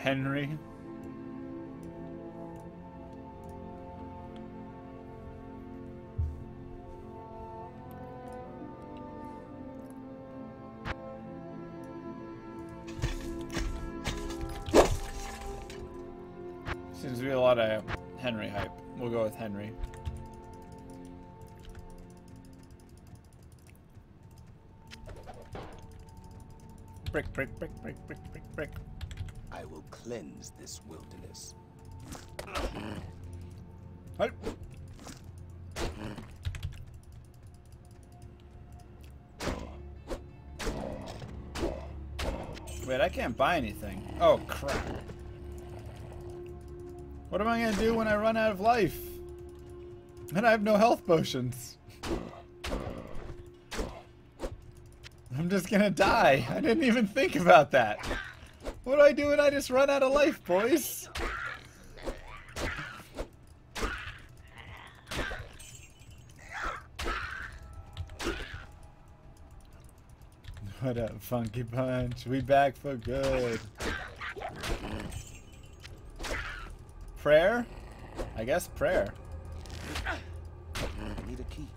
Henry. Seems to be a lot of Henry hype. We'll go with Henry. Brick, brick, brick, brick, brick, brick, brick. I will cleanse this wilderness. Halt. Wait, I can't buy anything. Oh, crap. What am I gonna do when I run out of life? And I have no health potions. I'm just gonna die. I didn't even think about that. What do I do when I just run out of life, boys? What up, Funky Punch? We back for good. Prayer? I guess prayer. I need a key.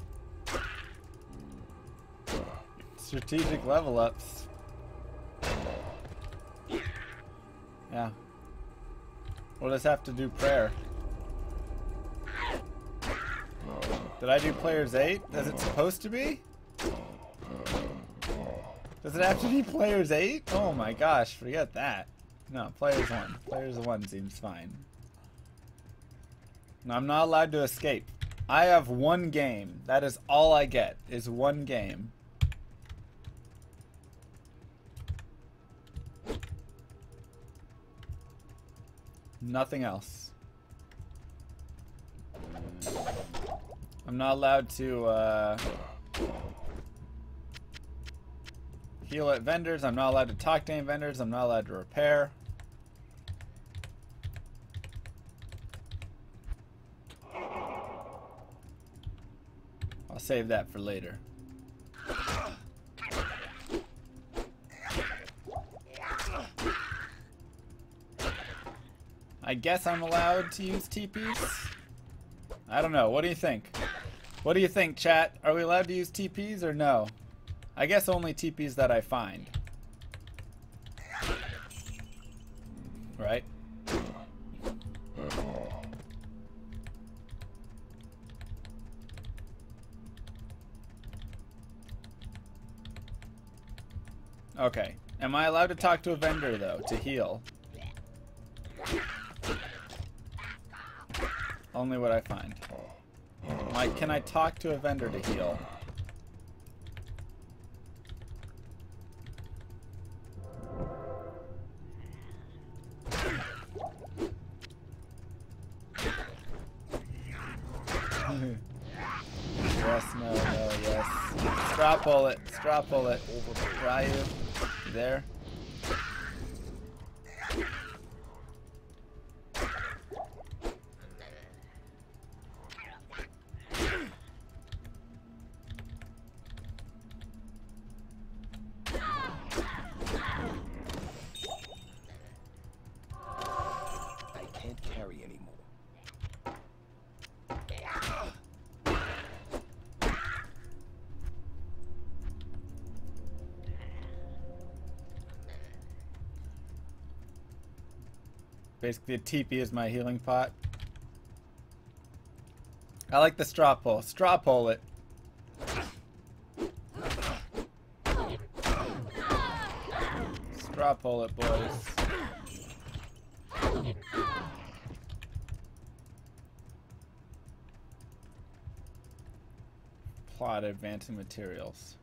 Strategic level ups. Yeah. We'll just have to do prayer. Did I do players 8? Is it supposed to be? Does it have to be players 8? Oh my gosh, forget that. No, players 1. Players 1 seems fine. No, I'm not allowed to escape. I have one game. That is all I get, is one game. Nothing else. I'm not allowed to heal at vendors. I'm not allowed to talk to any vendors. I'm not allowed to repair. I'll save that for later. I guess I'm allowed to use TPs? I don't know. What do you think? What do you think, chat? Are we allowed to use TPs or no? I guess only TPs that I find. Right? Okay. Am I allowed to talk to a vendor, though, to heal? Only what I find. Can I talk to a vendor to heal? Yes, no, no, yes. Straw pull it. Straw pull it. Ryu. You there? Basically, a TP is my healing pot. I like the straw pull. Straw pull it. Straw pull it, boys. Plot advancing materials.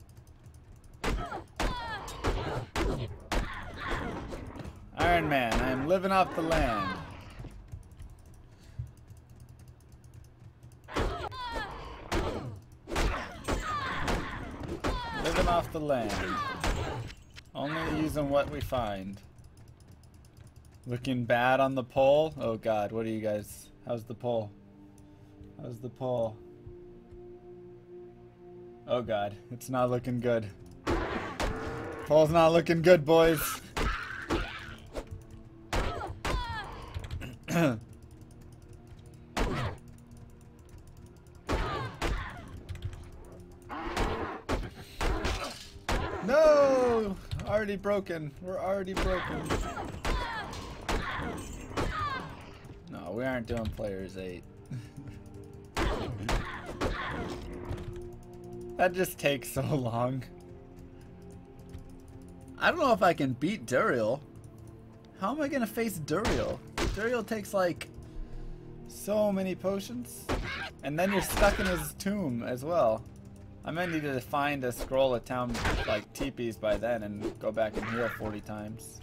Iron Man, I am living off the land. Living off the land. Only using what we find. Looking bad on the pole? Oh god, what are you guys? How's the pole? How's the pole? Oh god, it's not looking good. Pole's not looking good, boys. No! Already broken. We're already broken. No, we aren't doing players 8. That just takes so long. I don't know if I can beat Duriel. How am I gonna face Duriel? Duriel takes like so many potions. And then you're stuck in his tomb as well. I might need to find a scroll of town like teepees by then and go back and heal 40 times.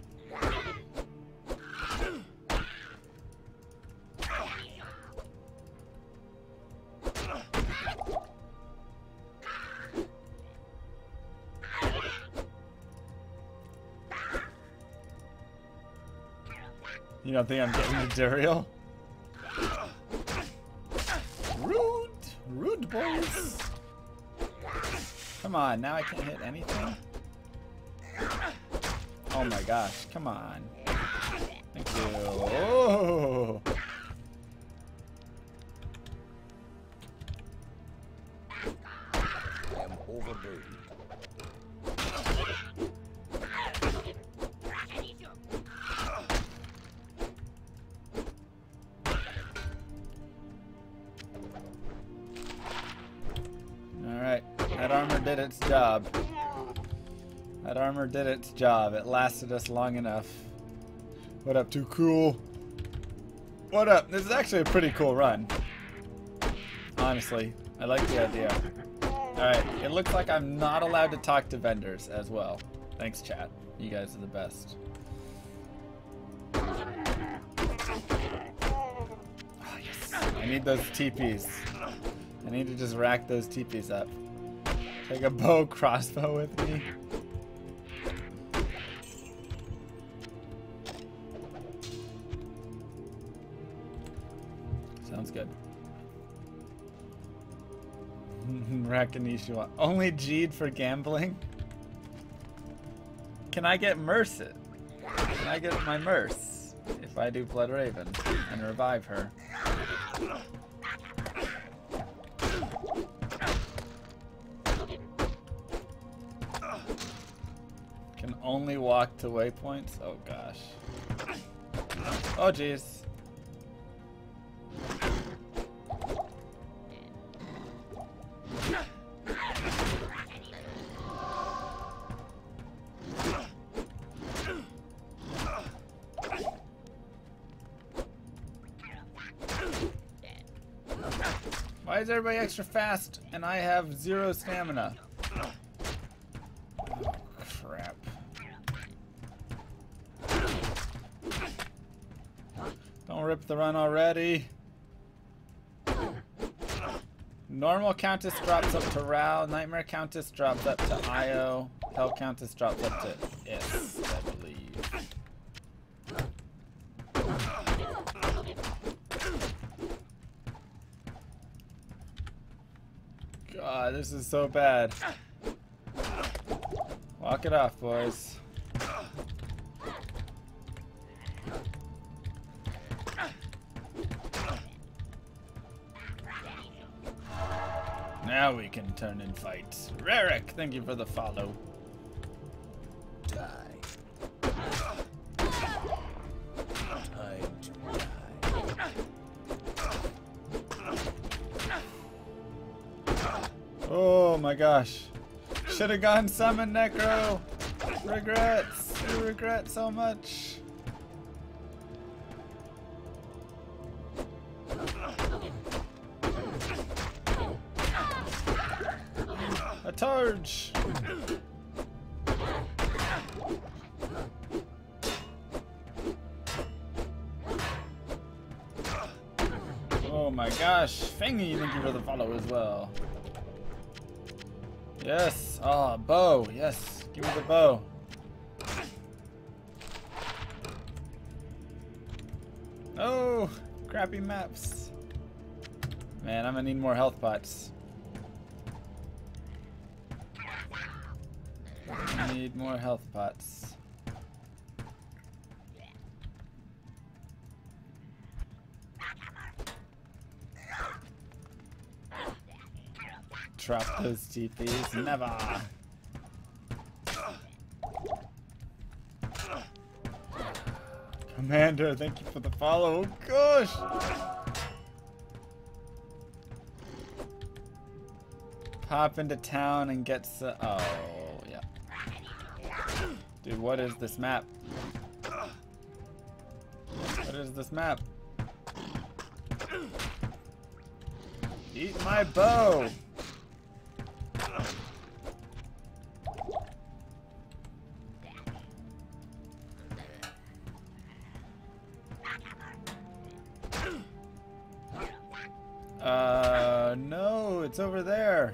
You don't think I'm getting the Duriel? Rude! Rude boys! Come on, now I can't hit anything? Oh my gosh, come on. Thank you. Oh! I am overburdened. Alright, that armor did its job. That armor did its job. It lasted us long enough. What up, Too Cool? What up? This is actually a pretty cool run. Honestly, I like the idea. Alright, it looks like I'm not allowed to talk to vendors as well. Thanks, chat. You guys are the best. Oh, yes. I need those TPs. I need to just rack those TPs up. Take a bow crossbow with me. Sounds good. Rakanishiwa. Only G'd for gambling? Can I get Merce it? Can I get my Merce if I do Blood Raven and revive her? Can only walk to waypoints? Oh gosh. Oh jeez. Why is everybody extra fast and I have 0 stamina? Oh, crap. Don't rip the run already. Normal Countess drops up to Ral. Nightmare Countess drops up to Io. Hell Countess drops up to Is, I believe. God, this is so bad. Walk it off, boys. Now we can turn and fight. Rarick, thank you for the follow. Die. Time to die. Oh my gosh. Should have gone summon Necro. Regrets. I regret so much. A charge. Oh my gosh. Fangy, thank you for the follow as well. Yes. Oh, bow. Yes. Give me the bow. Oh, crappy maps. Man, I'm gonna need more health pots. I need more health pots. drop those TPs. Never. Commander, thank you for the follow. Oh, gosh. Pop into town and get oh, yeah. Dude, what is this map? What is this map? Eat my bow! No, it's over there.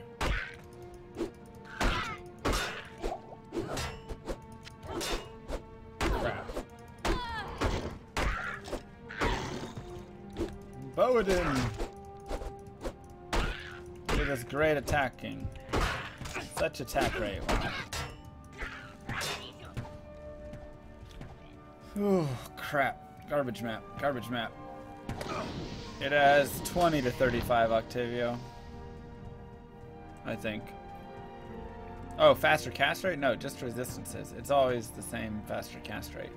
Crap. Paladin! Look at this great attacking. Such attack rate, wow. Ooh, crap. Garbage map, garbage map. It has 20 to 35 Octavio. I think. Oh, faster cast rate? No, just resistances. It's always the same faster cast rate.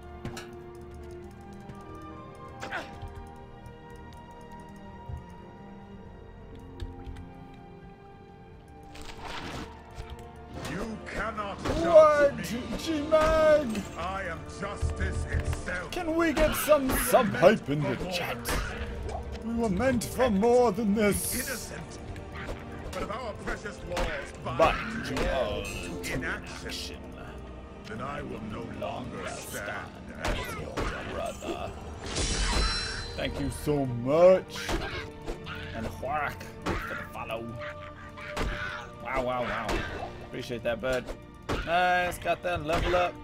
You cannot What? judge me. G-Mag! I am justice itself. Can we get some sub-hype in the chat? We were meant for more than this. Innocent. But if our precious laws But bind you you all to inaction, then I will no longer stand as your brother. Thank you so much. And whack for the follow. Wow, wow, wow. Appreciate that, bud. Nice, got that level up.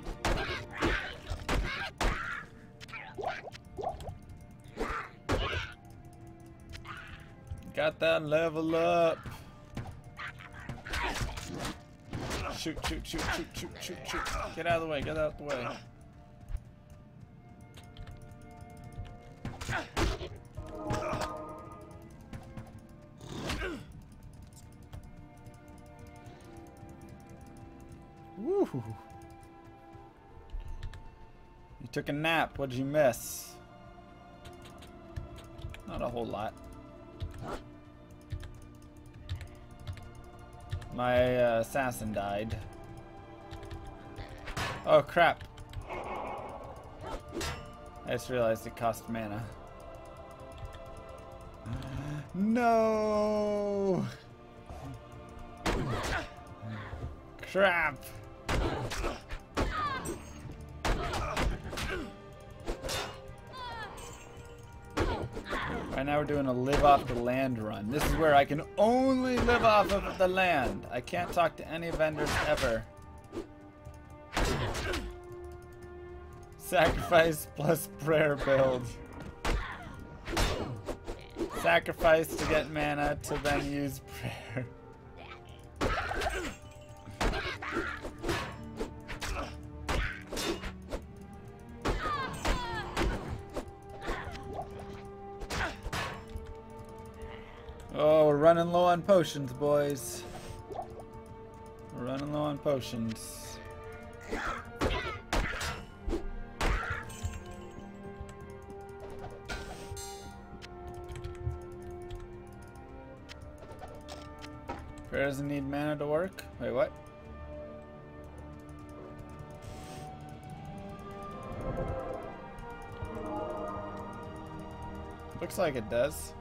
Got that level up. Shoot, shoot, shoot, shoot, shoot, shoot, shoot. Get out of the way, get out of the way. Woo. You took a nap, what did you miss? Not a whole lot. My assassin died. Oh crap. I just realized it cost mana. No! Crap! Right now we're doing a live off the land run. This is where I can only live off of the land. I can't talk to any vendors ever. Sacrifice plus prayer build. Sacrifice to get mana to then use prayer. Oh, we're running low on potions, boys. We're running low on potions. Prayer doesn't need mana to work? Wait, what? Looks like it does.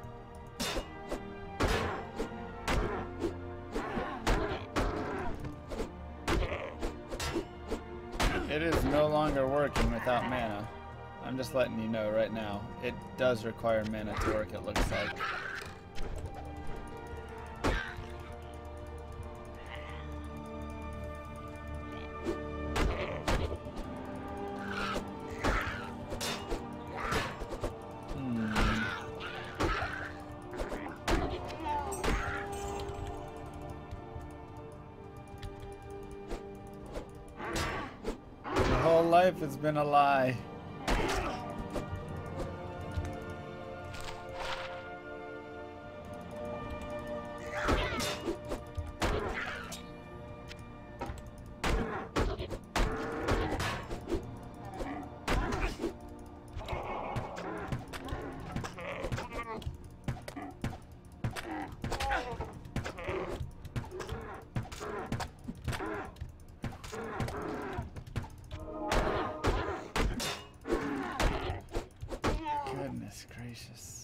It is no longer working without mana. I'm just letting you know right now. It does require mana to work, it looks like. Life has been a lie. gracious.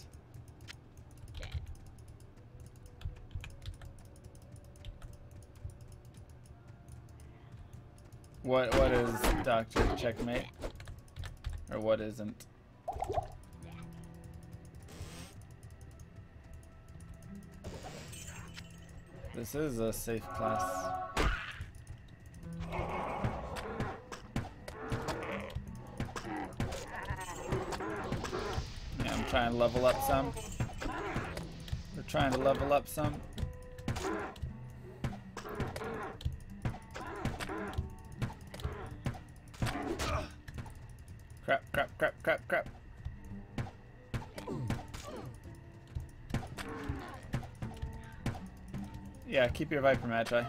What is Dr. Checkmate? Or what isn't? This is a safe class. Yeah, I'm trying to level up some. We're trying to level up some. Crap, crap, crap, crap, crap. Yeah, keep your Viper Magi.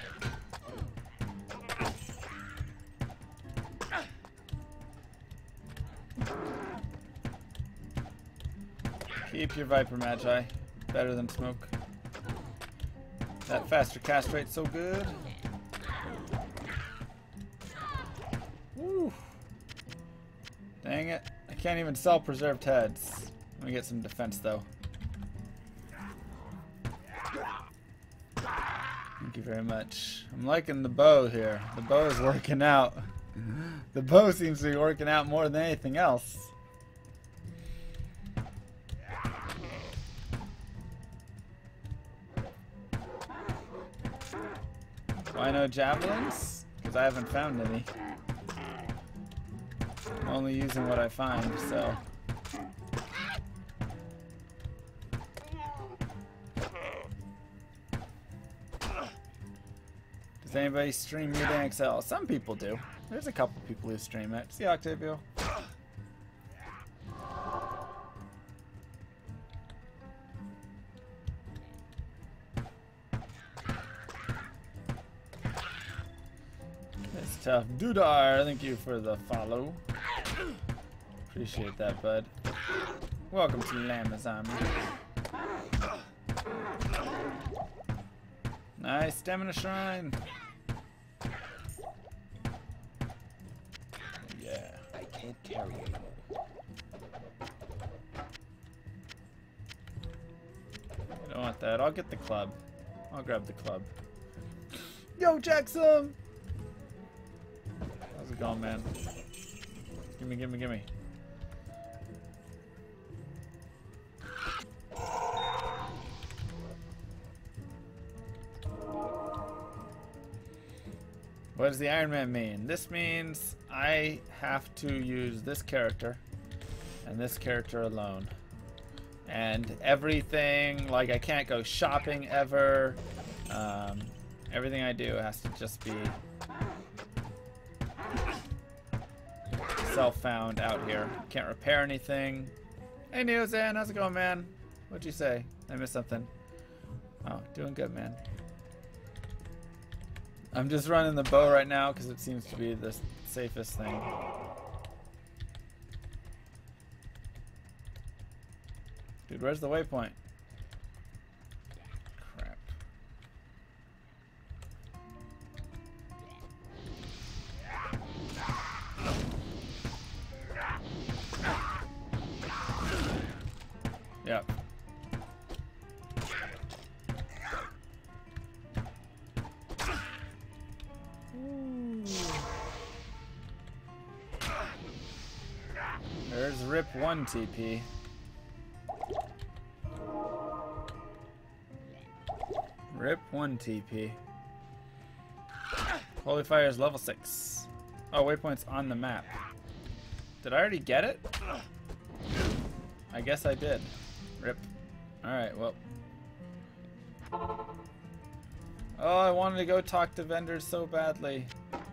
Keep your Viper Magi. Better than smoke. That faster cast rate's so good. Woo. Dang it. I can't even sell preserved heads. Let me get some defense though. Thank you very much. I'm liking the bow here. The bow is working out. The bow seems to be working out more than anything else. Why no javelins? Because I haven't found any. I'm only using what I find, so. Does anybody stream Mutant XL? Some people do. There's a couple people who stream it. See Octavio? It's tough. Dudar, thank you for the follow. Appreciate that, bud. Welcome to LlamaSC. Nice stamina shrine. Yeah, I can't carry anymore. I don't want that. I'll get the club. I'll grab the club. Yo, Jackson! How's it going, man? Gimme, gimme, gimme. What does the Iron Man mean? This means I have to use this character and this character alone. And everything, like I can't go shopping ever. Everything I do has to just be self-found out here. Can't repair anything. Hey Neozan, how's it going, man? What'd you say? I missed something. Oh, doing good, man. I'm just running the bow right now because it seems to be the safest thing. Dude, where's the waypoint? Crap. Yep. There's Rip 1 TP. Rip 1 TP. Holy Fire is level 6. Oh, waypoint's on the map. Did I already get it? I guess I did. Rip. Alright, well. Oh, I wanted to go talk to vendors so badly.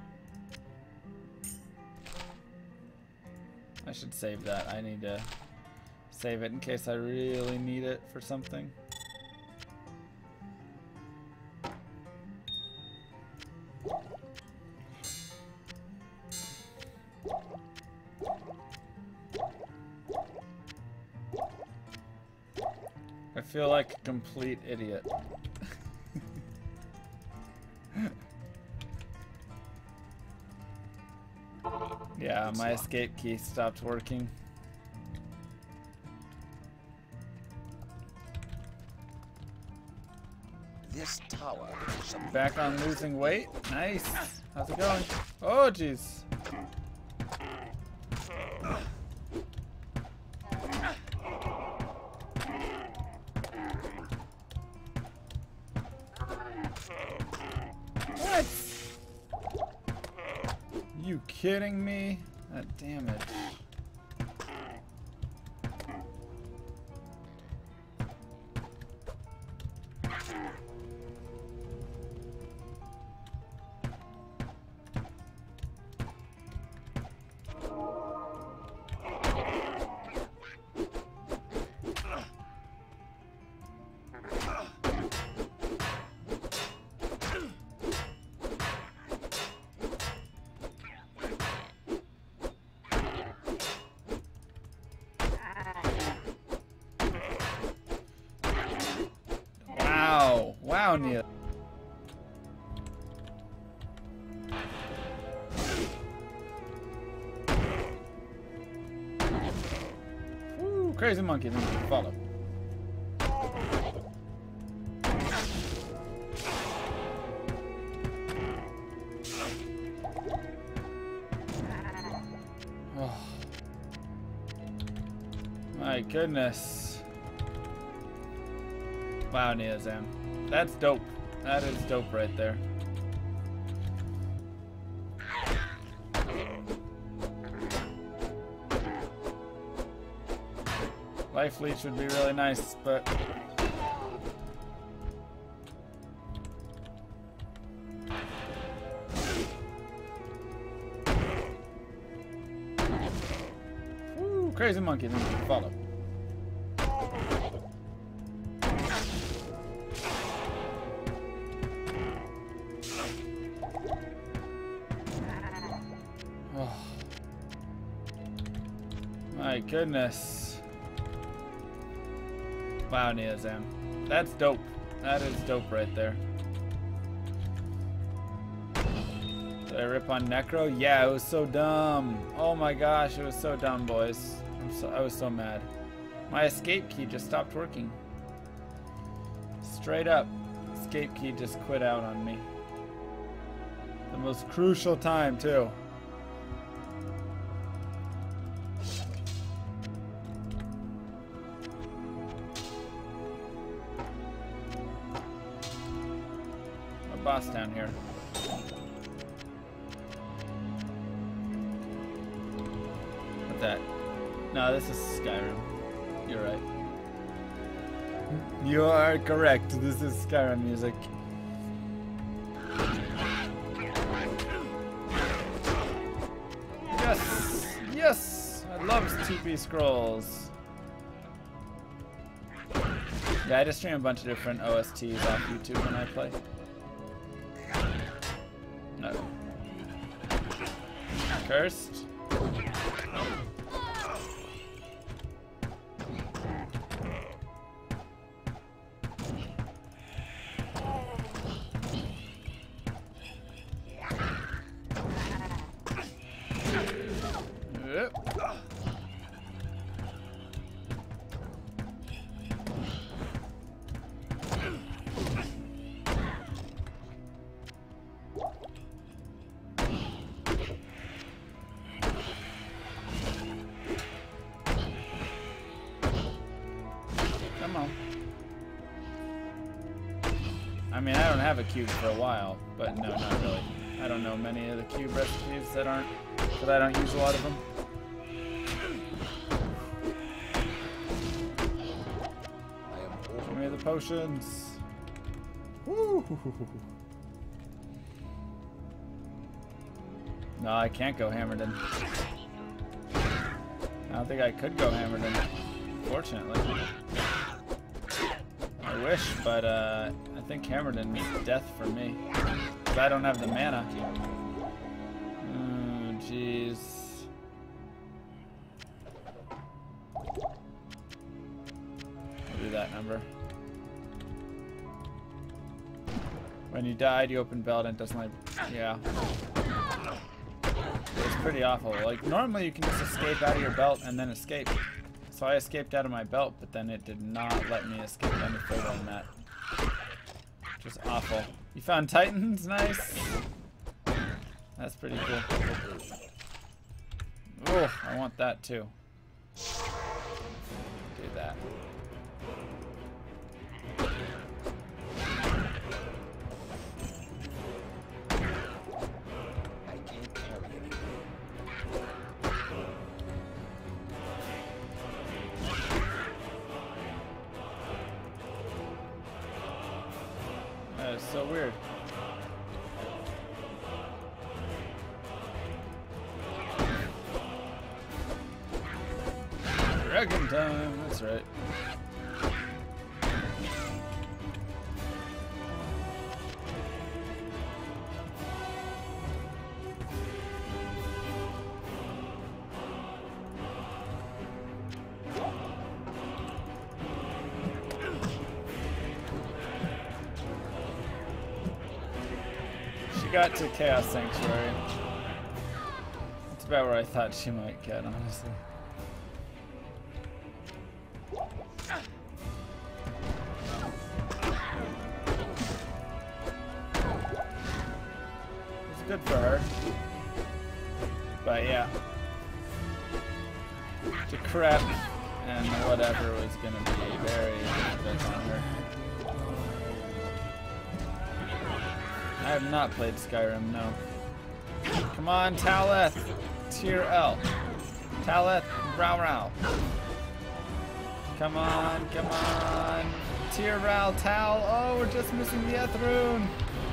I should save that. I need to save it in case I really need it for something. I feel like a complete idiot. Yeah, my escape key stopped working. tower. Back on losing weight. Nice. How's it going? Oh, jeez. What? You kidding me? That damage. Wow, Neil. Woo, crazy monkey, then you can follow. Oh. My goodness. Wow, Neozam. That's dope. That is dope right there. Life leech would be really nice, but woo, crazy monkey, then you can follow. My goodness. Wow, Neozam. That's dope. That is dope right there. Did I rip on Necro? Yeah, it was so dumb. Oh my gosh, it was so dumb, boys. I was so mad. My escape key just stopped working. Straight up. Escape key just quit out on me. The most crucial time, too. Boss down here. What's that? No, this is Skyrim. You're right. You are correct. This is Skyrim music. Yes! Yes! I love TP scrolls. Yeah, I just stream a bunch of different OSTs off YouTube when I play. No. Cursed. Yep. Come on. I mean, I don't have a cube for a while, but no, not really. I don't know many of the cube recipes that I don't use a lot of them. Give me the potions. Woo! No, I can't go Hammerden. I don't think I could go Hammerden, fortunately. I wish, but I think Hammerden is death for me. Because I don't have the mana. Oh, jeez. I'll do that number. When you died, you open belt and it doesn't like... Yeah. It's pretty awful. Like, normally you can just escape out of your belt and then escape. So I escaped out of my belt, but then it did not let me escape any further than that. Just awful. You found Titans? Nice. That's pretty cool. Oh, I want that too. Do that. I can't carry it. That is so weird. Dragon time, that's right. She got to Chaos Sanctuary. That's about where I thought she might get, honestly. Good for her. But yeah. The crap and whatever was gonna be very difficult on her. I have not played Skyrim, no. Come on, Taleth! Tier L. Taleth, Row Row. Come on, come on. Tier Ral, Tal. Oh, we're just missing the Eth rune.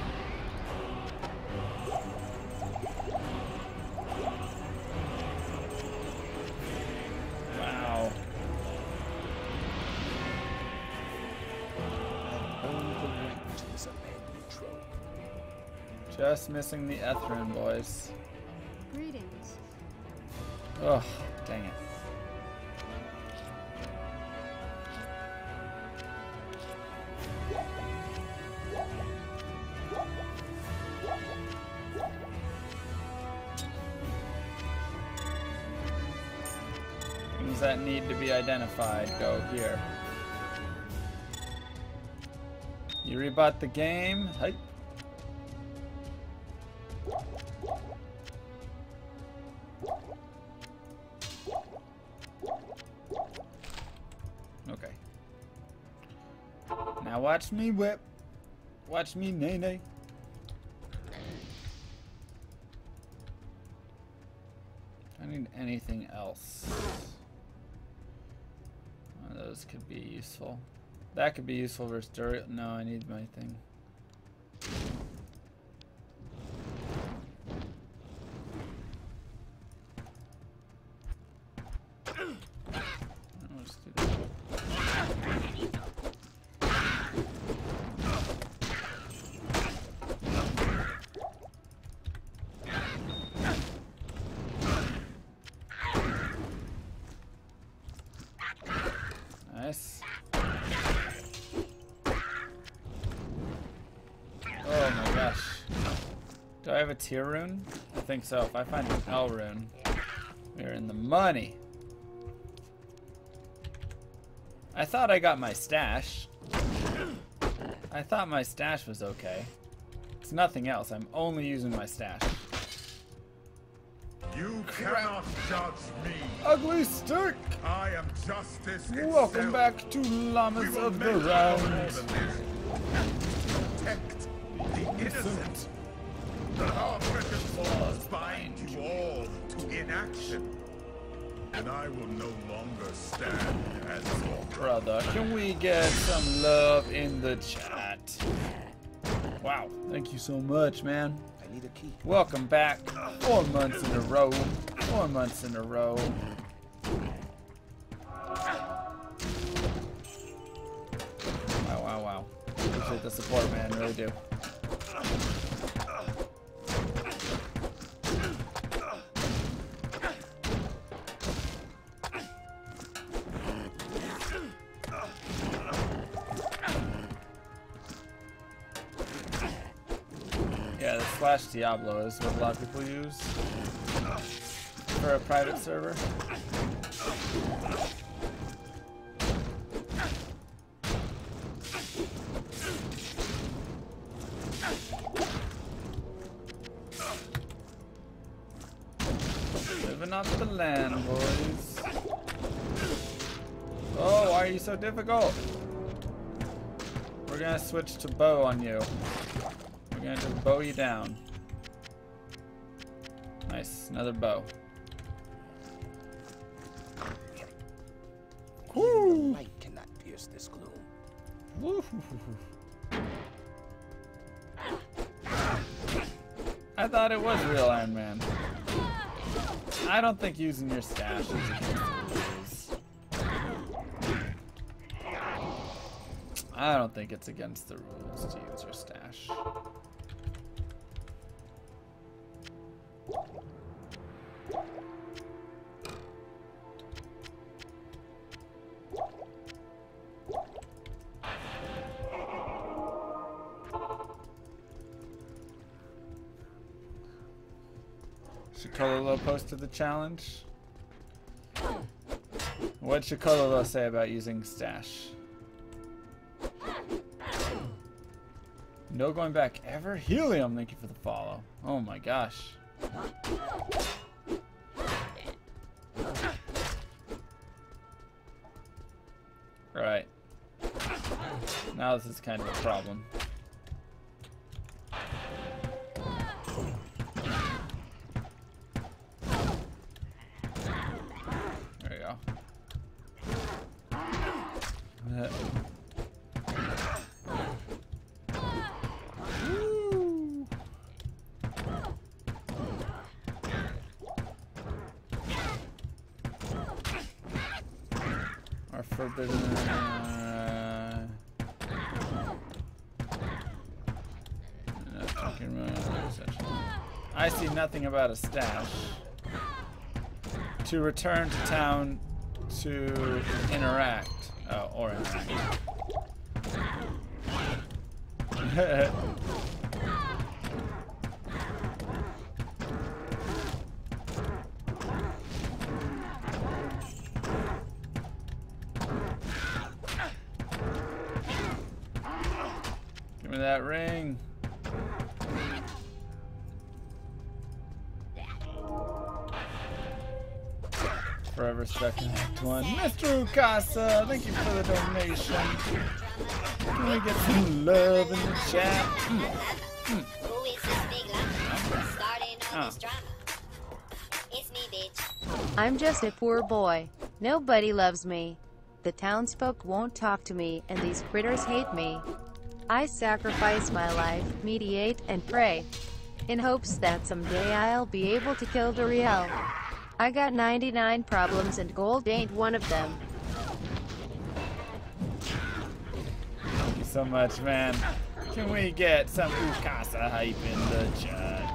Just missing the Ethrin, boys. Greetings. Oh, dang it. Things that need to be identified go here. You rebought the game? Hype. Okay. Now watch me whip. Watch me nay-nay. I need anything else. One of those could be useful. That could be useful versus Duriel. No, I need my thing. Let's do that. Nice. Oh my gosh. Do I have a tier rune? I think so. If I find an L rune, we're in the money. I thought I got my stash. I thought my stash was okay. It's nothing else. I'm only using my stash. You cannot judge me. Ugly stick! I am justice itself. Welcome back to Llamas of the Round. Protect the innocent. Our precious laws bind you all to inaction. And I will no longer stand as your Brother, can we get some love in the chat? Wow, thank you so much, man. I need a key. Welcome back. 4 months in a row. 4 months in a row. Wow, wow, wow. Appreciate the support, man. Really do. Yeah, the slash Diablo is what a lot of people use for a private server. off the land, boys. Oh, why are you so difficult? We're gonna switch to bow on you. We're gonna just bow you down. Nice, another bow. Even the light cannot pierce this gloom. Woo. I thought it was real Iron Man. I don't think using your stash is against the rules. I don't think it's against the rules to use your stash. Shikololo posted the challenge. What'd Shikololo say about using stash? No going back ever? Helium, thank you for the follow. Oh my gosh. Right. Now this is kind of a problem. There you go. Our forbidden. I see nothing about a stash. To return to town to interact. Oh, or interact. Give me that ring. Forever stuck in Act 1. Mr. Ukasa, thank you for the donation. Can we get some love in the chat? I'm just a poor boy. Nobody loves me. The townsfolk won't talk to me, and these critters hate me. I sacrifice my life, meditate, and pray, in hopes that someday I'll be able to kill the real. I got 99 problems and gold ain't one of them. Thank you so much, man. Can we get some Ukasa hype in the chat?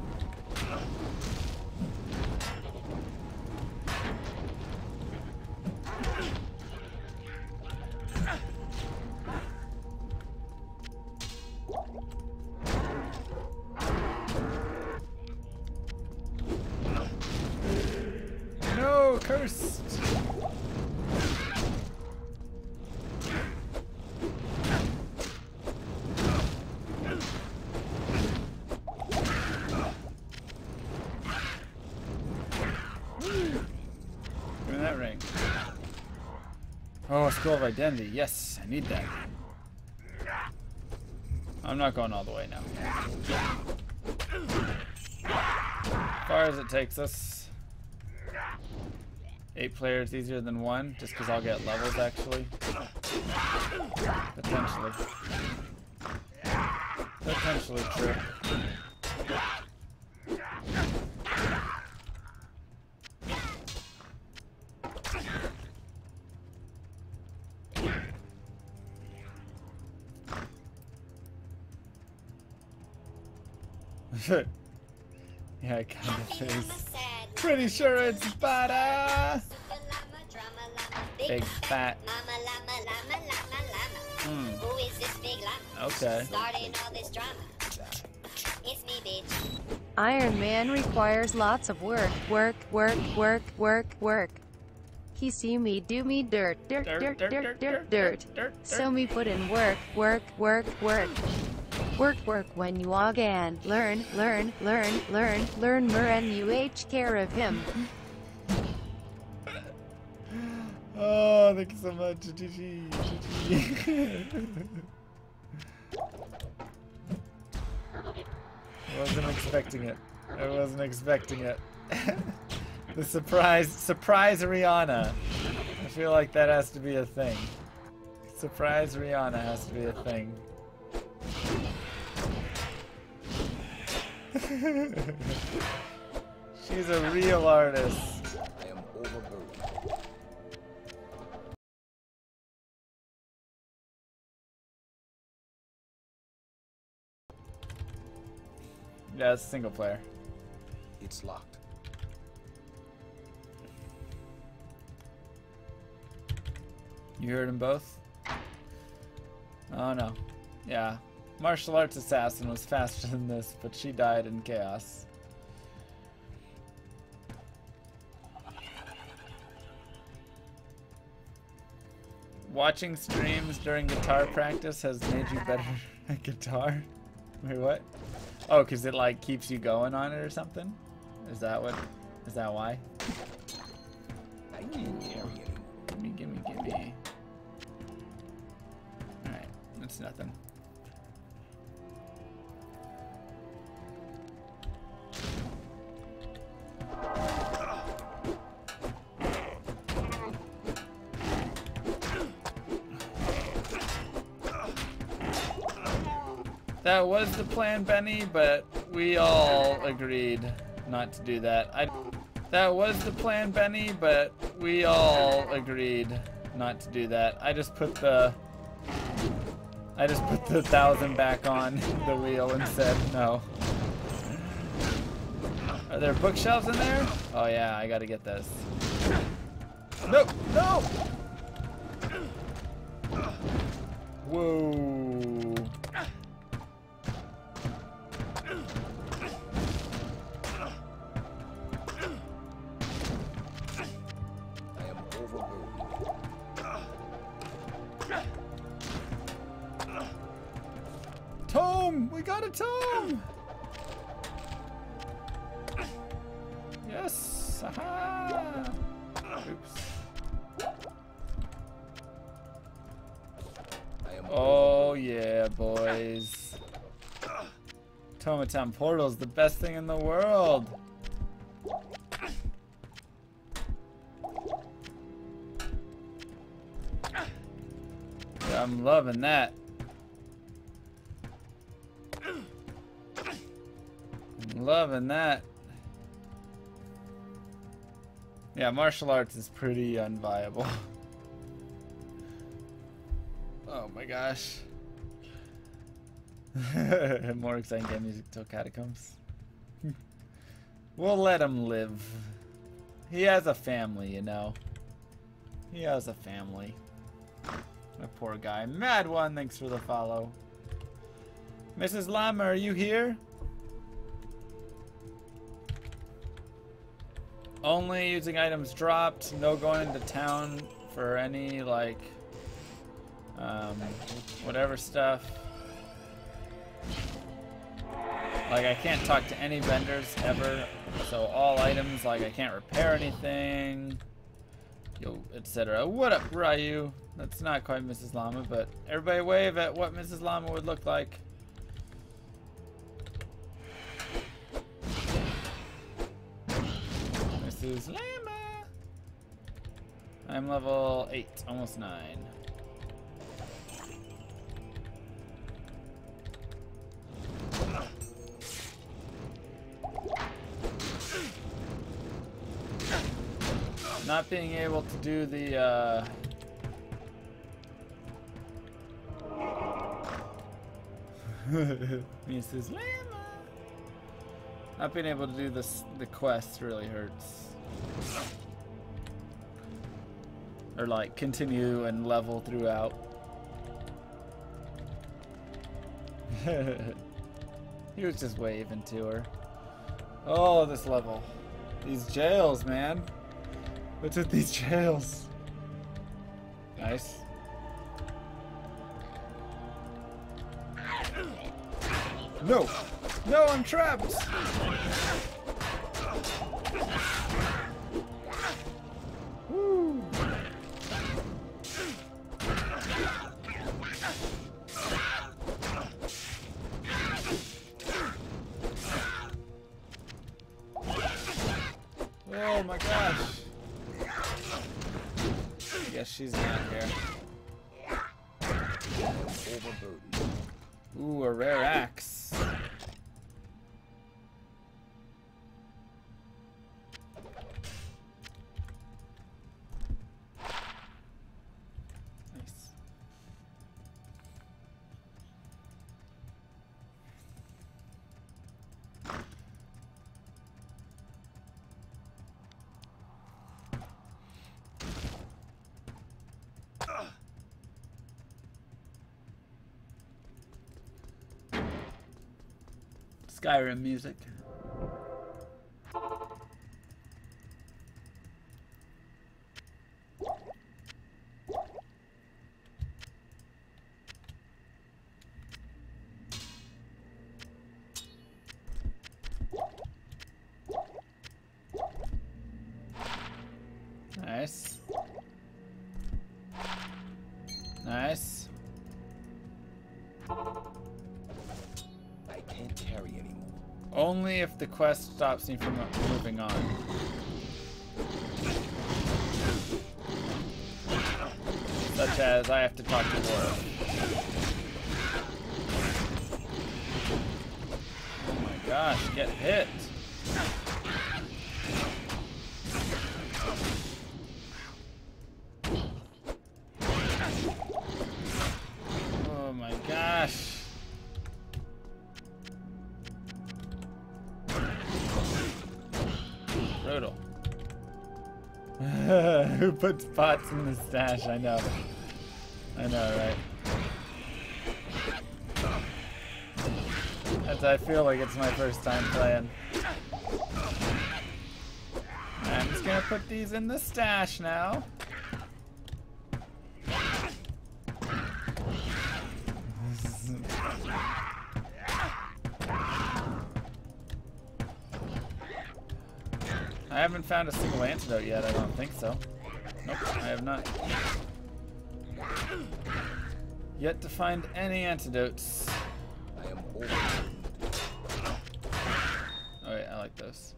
No, cursed. Give me that ring. Oh, Scroll of Identity. Yes, I need that. I'm not going all the way now. As far as it takes us. 8 players easier than 1, just because I'll get levels actually. Potentially. Potentially true. Yeah, it kind of is. Pretty sure it's Bada! Big fat. Okay. Iron Man requires lots of work. He see me do me dirt. So me put in work. Work when you again. Learn more and you care of him. Oh, thank you so much. GG. GG. I wasn't expecting it. I wasn't expecting it. The surprise Rihanna. I feel like that has to be a thing. Surprise Rihanna has to be a thing. She's a real artist. I am overburdened. Yeah, it's single player. It's locked. You heard them both? Oh no. Yeah. Martial arts assassin was faster than this, but she died in chaos. Watching streams during guitar practice has made you better at guitar? Wait, what? Oh, because it like keeps you going on it or something? Is that what? Is that why? I can't carry it. Gimme. Alright, that's nothing. That was the plan, Benny, but we all agreed not to do that. That was the plan, Benny, but we all agreed not to do that. I just put the 1,000 back on the wheel and said no. Are there bookshelves in there? Oh yeah, I gotta get this. No! No! Whoa. Tome! We got a tome! Yes! Aha! Oops. Oh yeah, boys. Tomatom Portal's the best thing in the world! Yeah, I'm loving that. Loving that. Yeah, martial arts is pretty unviable. Oh my gosh. More exciting game music till Catacombs. We'll let him live. He has a family, you know. He has a family. A poor guy. Mad One, thanks for the follow. Mrs. Llama, are you here? Only using items dropped, no going into town for any, like, whatever stuff. Like, I can't talk to any vendors ever, so all items, like, I can't repair anything, yo, etc. What up, Ryu? That's not quite Mrs. Llama, but everybody wave at what Mrs. Llama would look like. Mrs. Llama! I'm level 8, almost 9. Not being able to do the, Mrs. Llama! Not being able to do this, the quests really hurts. Or like continue and level throughout. He was just waving to her. Oh, this level. These jails, man. What's with these jails? Nice. No! No, I'm trapped! Woo! I guess she's not here. Overburdened. Ooh, a rare axe. Nice. Skyrim music. Nice. Nice. I can't carry anymore. Only if the quest stops me from moving on. Such as I have to talk to Laura. Oh my gosh, get hit. Oh my gosh. Brutal. Who puts pots in the stash? I know. I know, right? I feel like it's my first time playing. I'm just gonna put these in the stash now. I haven't found a single antidote yet, I don't think so. Nope, I have not. Yet to find any antidotes. I am overburdened. Oh wait, I like those.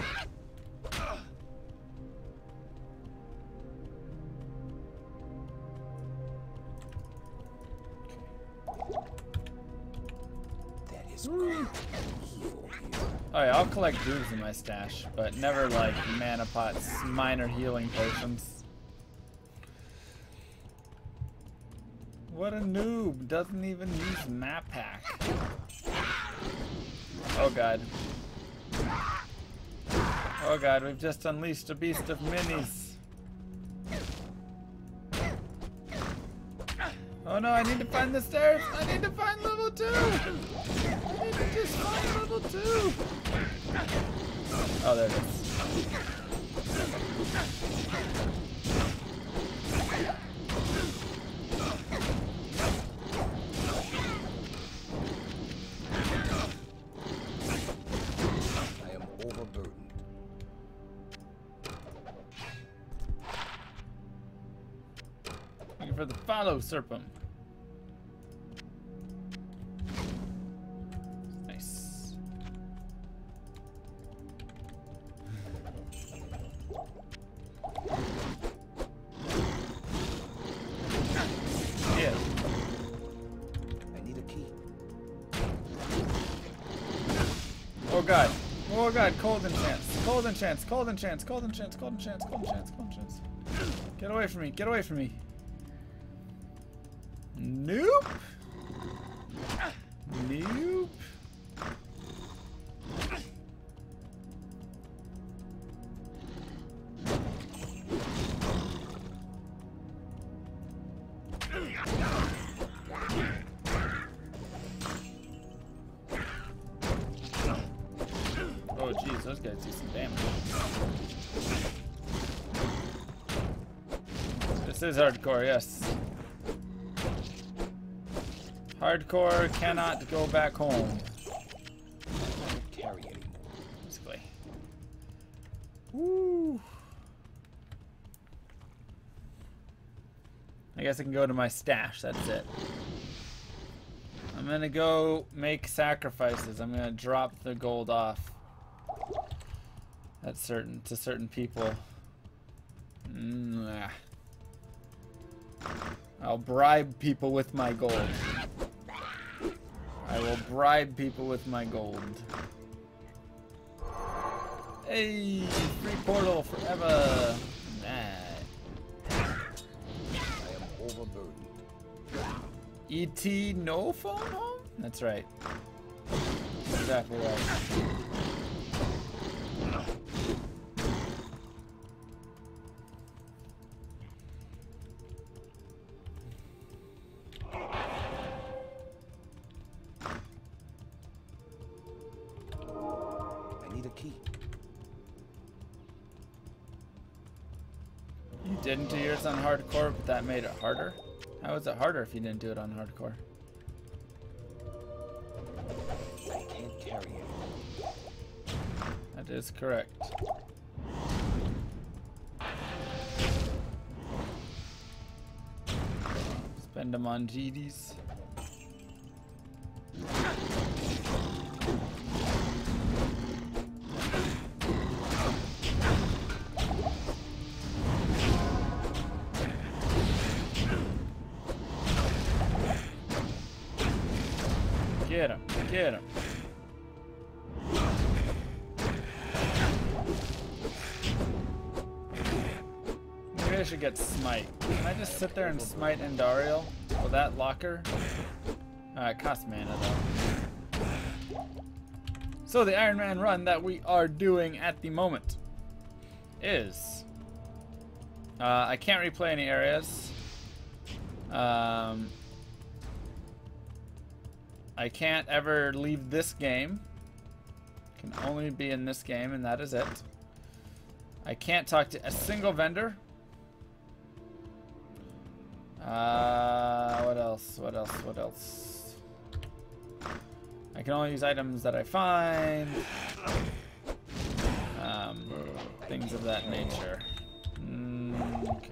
That is great. Oh yeah, I'll collect booze in my stash, but never like mana pots, minor healing potions. What a noob, doesn't even use map hack. Oh god. Oh god, we've just unleashed a beast of minis. Oh no, I need to find the stairs! I need to find level 2! I need to just find level 2! Oh, there it is. I am overburdened. Looking for the follow serpent. Nice. Yeah. I need a key. Oh god. Oh god, cold enchants. Cold enchants, cold enchants, cold enchants, cold enchants, cold enchants, cold enchants. Get away from me, get away from me. Nope. Nope. Oh geez, those guys do some damage. This is hardcore, yes. Hardcore cannot go back home. I can't carry anymore. Basically. Woo. I guess I can go to my stash, that's it. I'm gonna go make sacrifices. I'm gonna drop the gold off. To certain people. I'll bribe people with my gold. I will bribe people with my gold. Hey, free portal forever. Nah. I am overburdened. ET no phone home? That's right. Exactly right. I need a key. You didn't do yours on hardcore, but that made it harder? How is it harder if you didn't do it on hardcore? I can't carry it. That is correct. Spend them on GDs. Get him, get him. Maybe I should get smite. Can I just sit there and smite Endariel? Will that lock her? It costs mana though. So the Iron Man run that we are doing at the moment is I can't replay any areas. I can't ever leave this game. Can only be in this game, and that is it. I can't talk to a single vendor. What else? What else? What else? I can only use items that I find. Things of that nature. Okay.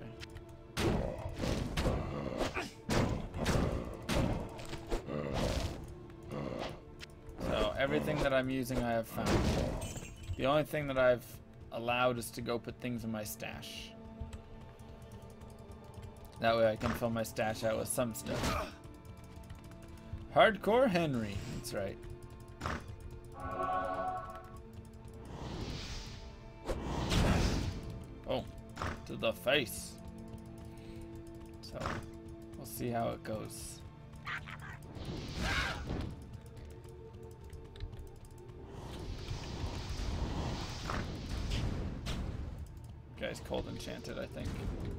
So everything that I'm using I have found. The only thing that I've allowed is to go put things in my stash. That way I can fill my stash out with some stuff. Hardcore Henry, that's right. Oh, to the face. So, we'll see how it goes. Guy's cold enchanted, I think.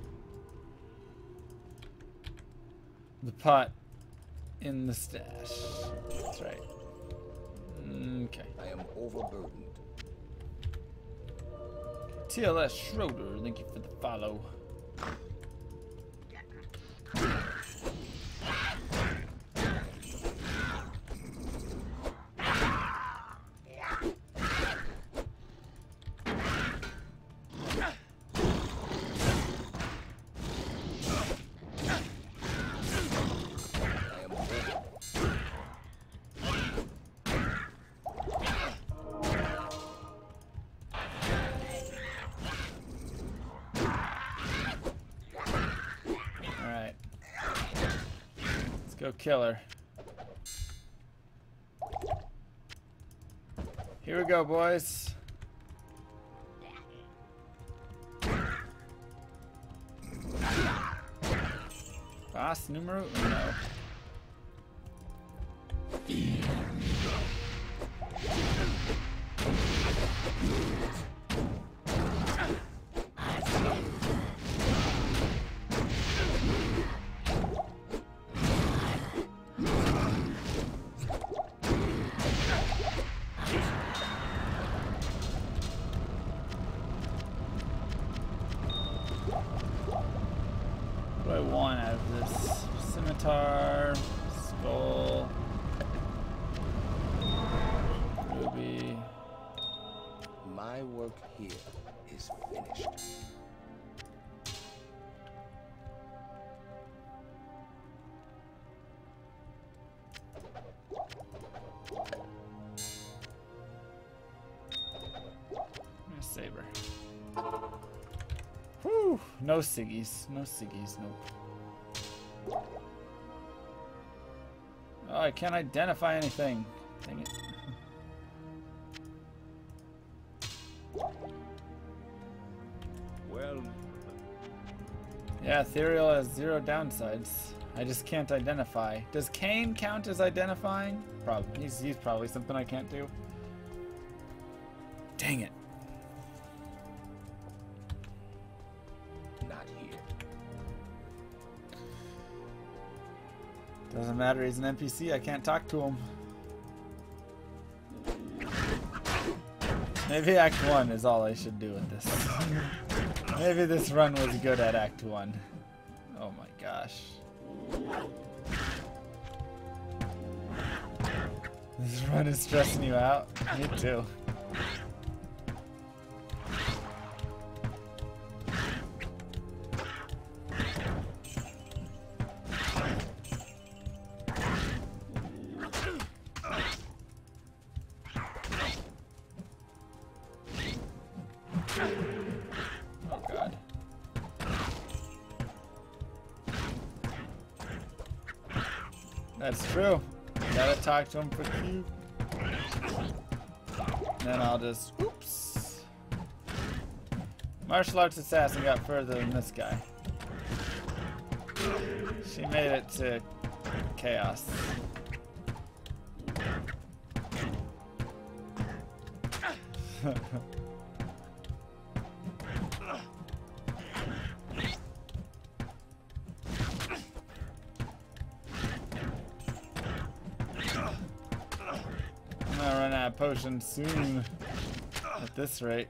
The pot in the stash. That's right. Okay. I am overburdened. TLS Schroeder, thank you for the follow. Go kill her. Here we go, boys. Boss numero uno. What do I want out of this? Scimitar, skull, ruby. My work here is finished. Saber. Whew, no siggies, no siggies, nope. Oh, I can't identify anything. Dang it. Well, Yeah, Ethereal has 0 downsides. I just can't identify. Does Kane count as identifying? Probably. He's probably something I can't do. Dang it. Not here. Doesn't matter, he's an NPC, I can't talk to him. Maybe Act 1 is all I should do with this. Maybe this run was good at Act 1. Oh my gosh. This run is stressing you out? Me too. Oh god. That's true. Gotta talk to him for Q. Then I'll just, oops. Martial arts assassin got further than this guy. She made it to chaos. I'm gonna run out of potions soon at this rate.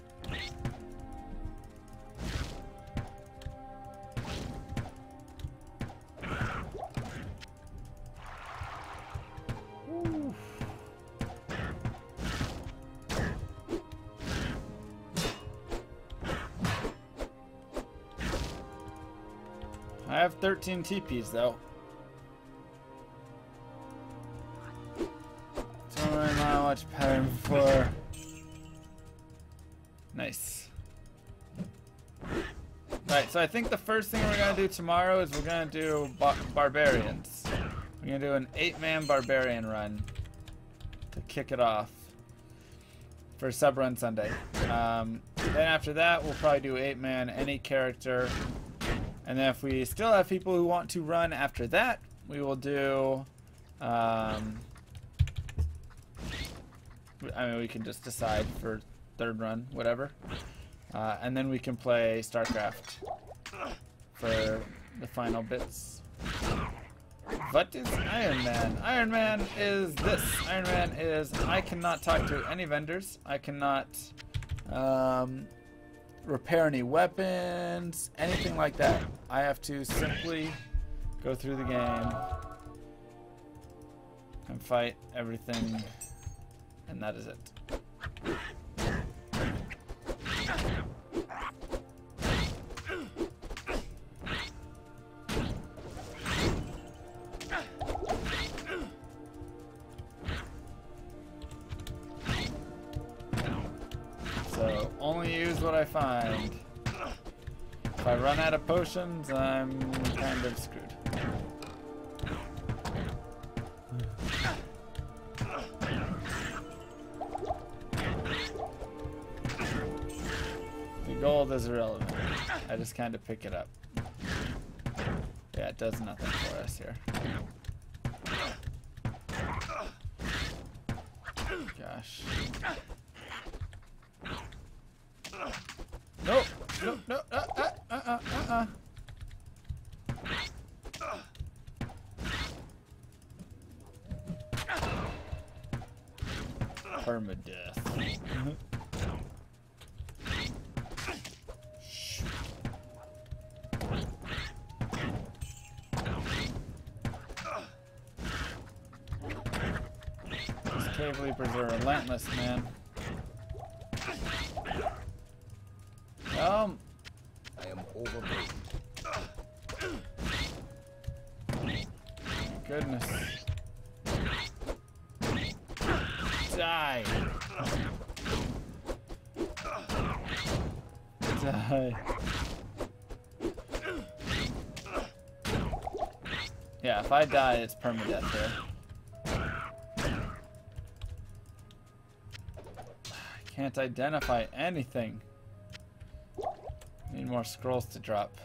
Woo. I have 13 TPs though. Not much better than before. Nice. Right, so I think the first thing we're gonna do tomorrow is we're gonna do barbarians. We're gonna do an 8-man barbarian run to kick it off for Sub Run Sunday. Then after that, we'll probably do 8-man any character, and then if we still have people who want to run after that, we will do. I mean, we can just decide for 3rd run, whatever. And then we can play StarCraft for the final bits. What is Iron Man? Iron Man is this. Iron Man is I cannot talk to any vendors. I cannot repair any weapons, anything like that. I have to simply go through the game and fight everything. And that is it. So, only use what I find. If I run out of potions, I'm kind of screwed. Gold is irrelevant. I just kind of pick it up. Yeah, it does nothing for us here. Gosh. Nope. Nope. Nope. Permadeath. Cave Leapers are relentless, man. I am overburdened. Goodness. Die. Die. Yeah, if I die, it's permadeath there. I can't identify anything. Need more scrolls to drop.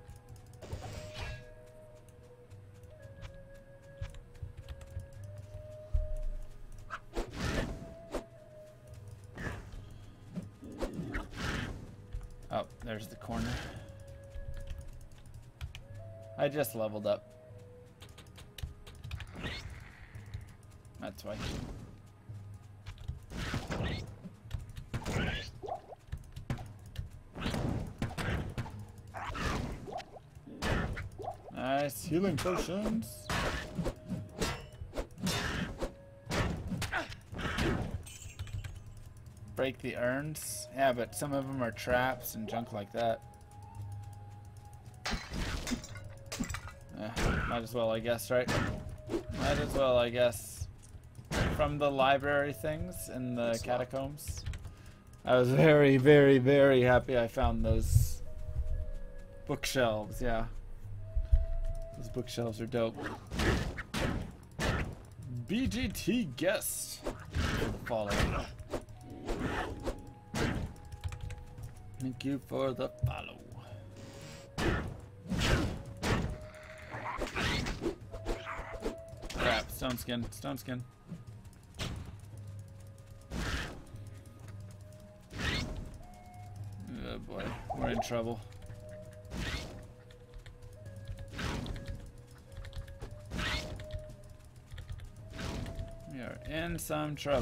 Oh, there's the corner. I just leveled up. That's why. Nice healing potions. Break the urns. Yeah, but some of them are traps and junk like that. Might as well, I guess, right? Might as well, I guess. From the library things in the catacombs. I was very, very, very happy I found those bookshelves, yeah. Those bookshelves are dope. BGT guest for the follow. Thank you for the follow. Crap, stone skin, stone skin. Oh boy, we're in trouble. We are in some trouble.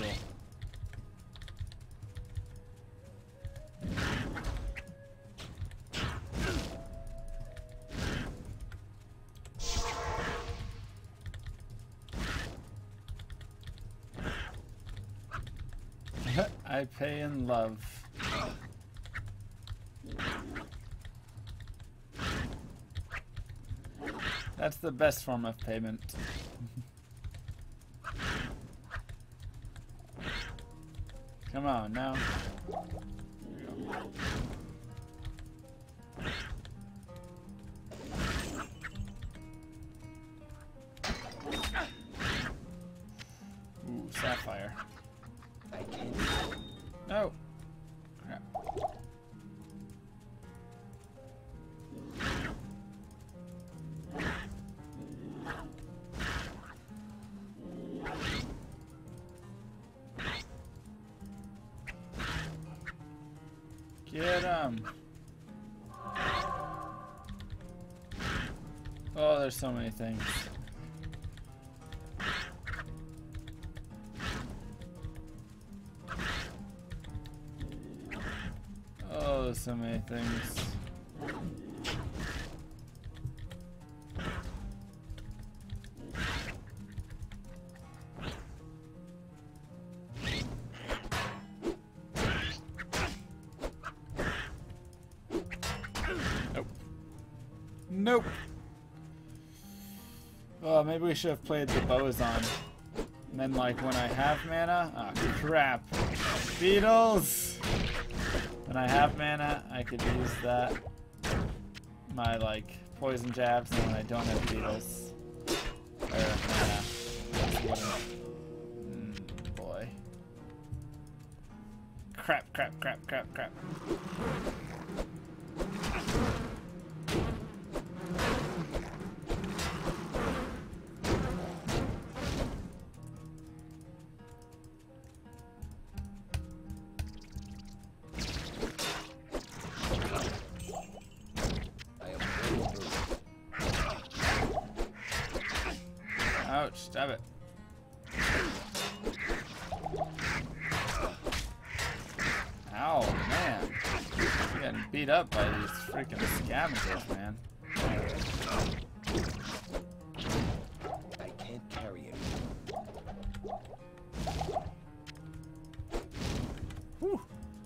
I pay in love. That's the best form of payment. Come on now. Here we go. Ooh, sapphire. No. Crap. Get him. Oh, there's so many things. Oh, so many things. Nope. Nope. Oh, maybe we should have played the Bozon. And then, like, when I have mana... Oh, crap. Beetles! When I have mana, I could use that. My, like, poison jabs, and when I don't have beetles. Or mana. Boy. Crap, crap, crap, crap, crap. Ouch, stab it. Ow, man. I'm getting beat up by these freaking scavengers, man. I can't carry it. Whew.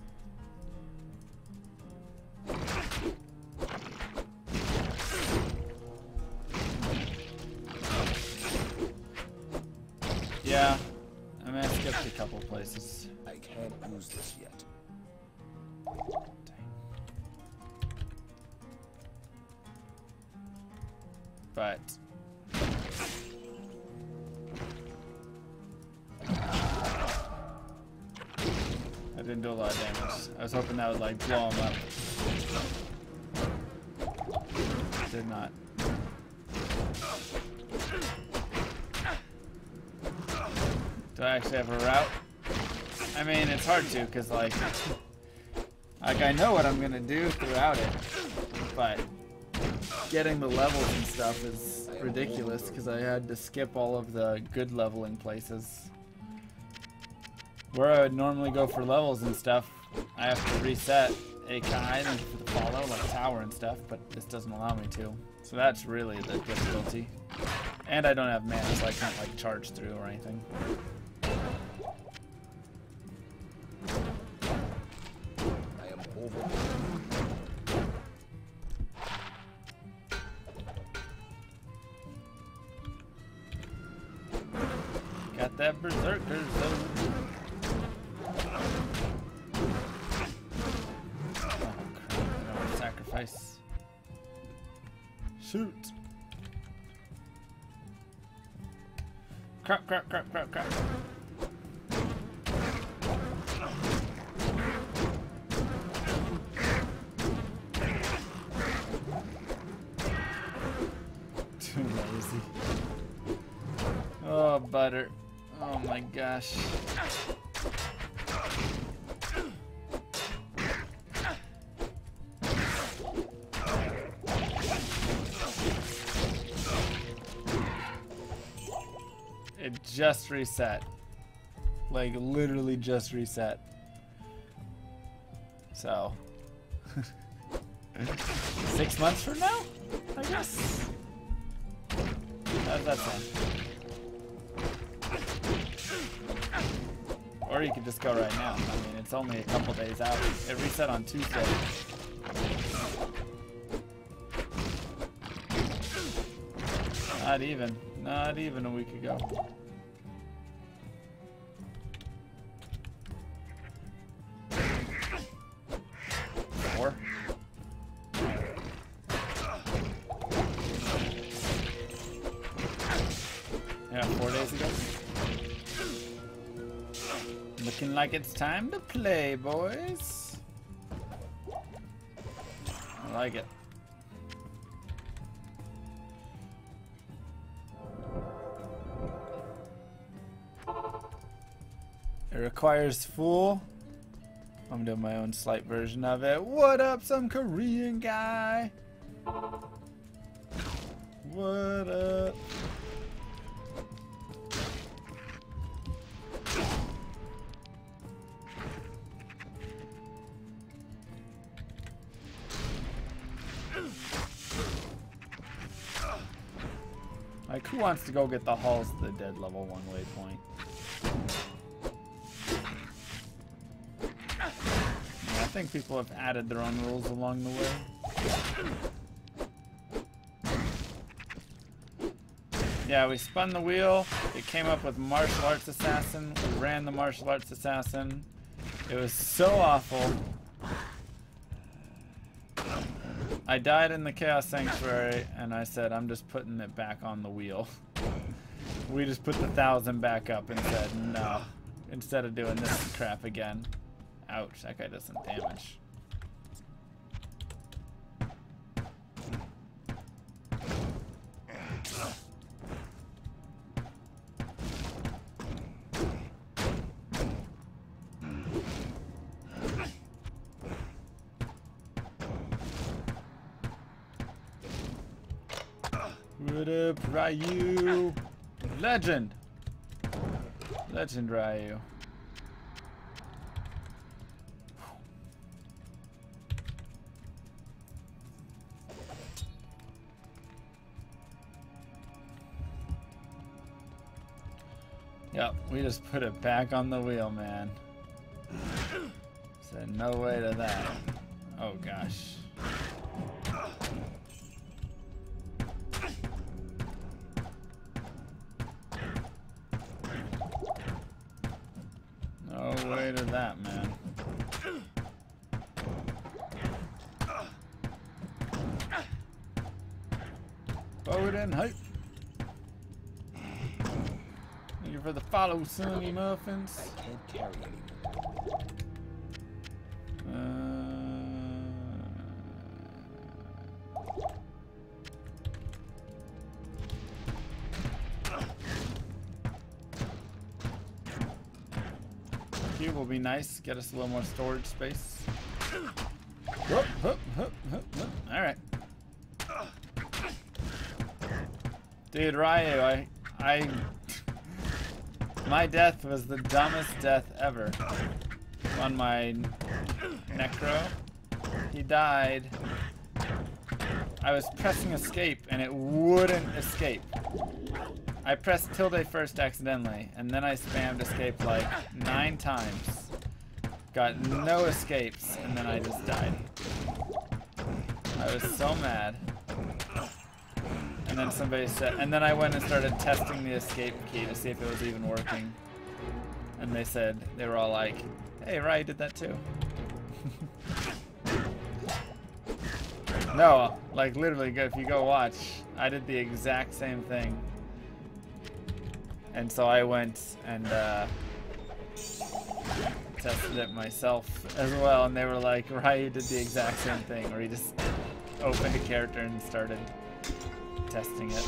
Yeah, I mean, I skipped a couple places. I can't use this yet. But didn't do a lot of damage. I was hoping that would like blow him up. Did not. Do I actually have a route? I mean, it's hard to, because like I know what I'm gonna do throughout it, but getting the levels and stuff is ridiculous because I had to skip all of the good leveling places. Where I would normally go for levels and stuff, I have to reset a kind for the follow, like tower and stuff, but this doesn't allow me to. So that's really the difficulty. And I don't have mana, so I can't like charge through or anything. I am over. Got that berserker zone. Oh crap, I don't want to sacrifice. Shoot. Crap, crap, crap, crap, crap. Too lazy. Oh, butter. Oh my gosh. It just reset. Like literally just reset. So 6 months from now, I guess. How does that sound? Or you could just go right now. I mean, it's only a couple days out. It reset on Tuesday. Not even a week ago. Four. Yeah, 4 days ago. Looking like it's time to play, boys. I like it. It requires full. I'm doing my own slight version of it. What up, some Korean guy? What up? Like, who wants to go get the Halls of the Dead level 1 waypoint? Yeah, I think people have added their own rules along the way. Yeah, we spun the wheel. It came up with Martial Arts Assassin. We ran the Martial Arts Assassin. It was so awful. I died in the Chaos Sanctuary, and I said, I'm just putting it back on the wheel. We just put the 1,000 back up and said, no. Instead of doing this crap again. Ouch, that guy does some damage. What up, Ryu? Legend! Legend Ryu. Yep, we just put it back on the wheel, man. Said no way to that. Oh gosh. No way to that, man. Forward and hype. Thank you for the follow, Sonny Muffins. I can't carry anymore. cube will be nice. Get us a little more storage space. Whoop, whoop, whoop, whoop, whoop. All right. Dude, Ryu, my death was the dumbest death ever. On my Necro, he died. I was pressing escape and it wouldn't escape. I pressed tilde first accidentally, and then I spammed escape like 9 times. Got no escapes, and then I just died. I was so mad. And then somebody said, and then I went and started testing the escape key to see if it was even working. And they said, they were all like, hey, Ryu did that too. No, like literally, if you go watch, I did the exact same thing. And so I went and tested it myself as well, and they were like, Ryu did the exact same thing, where he just opened a character and started testing it.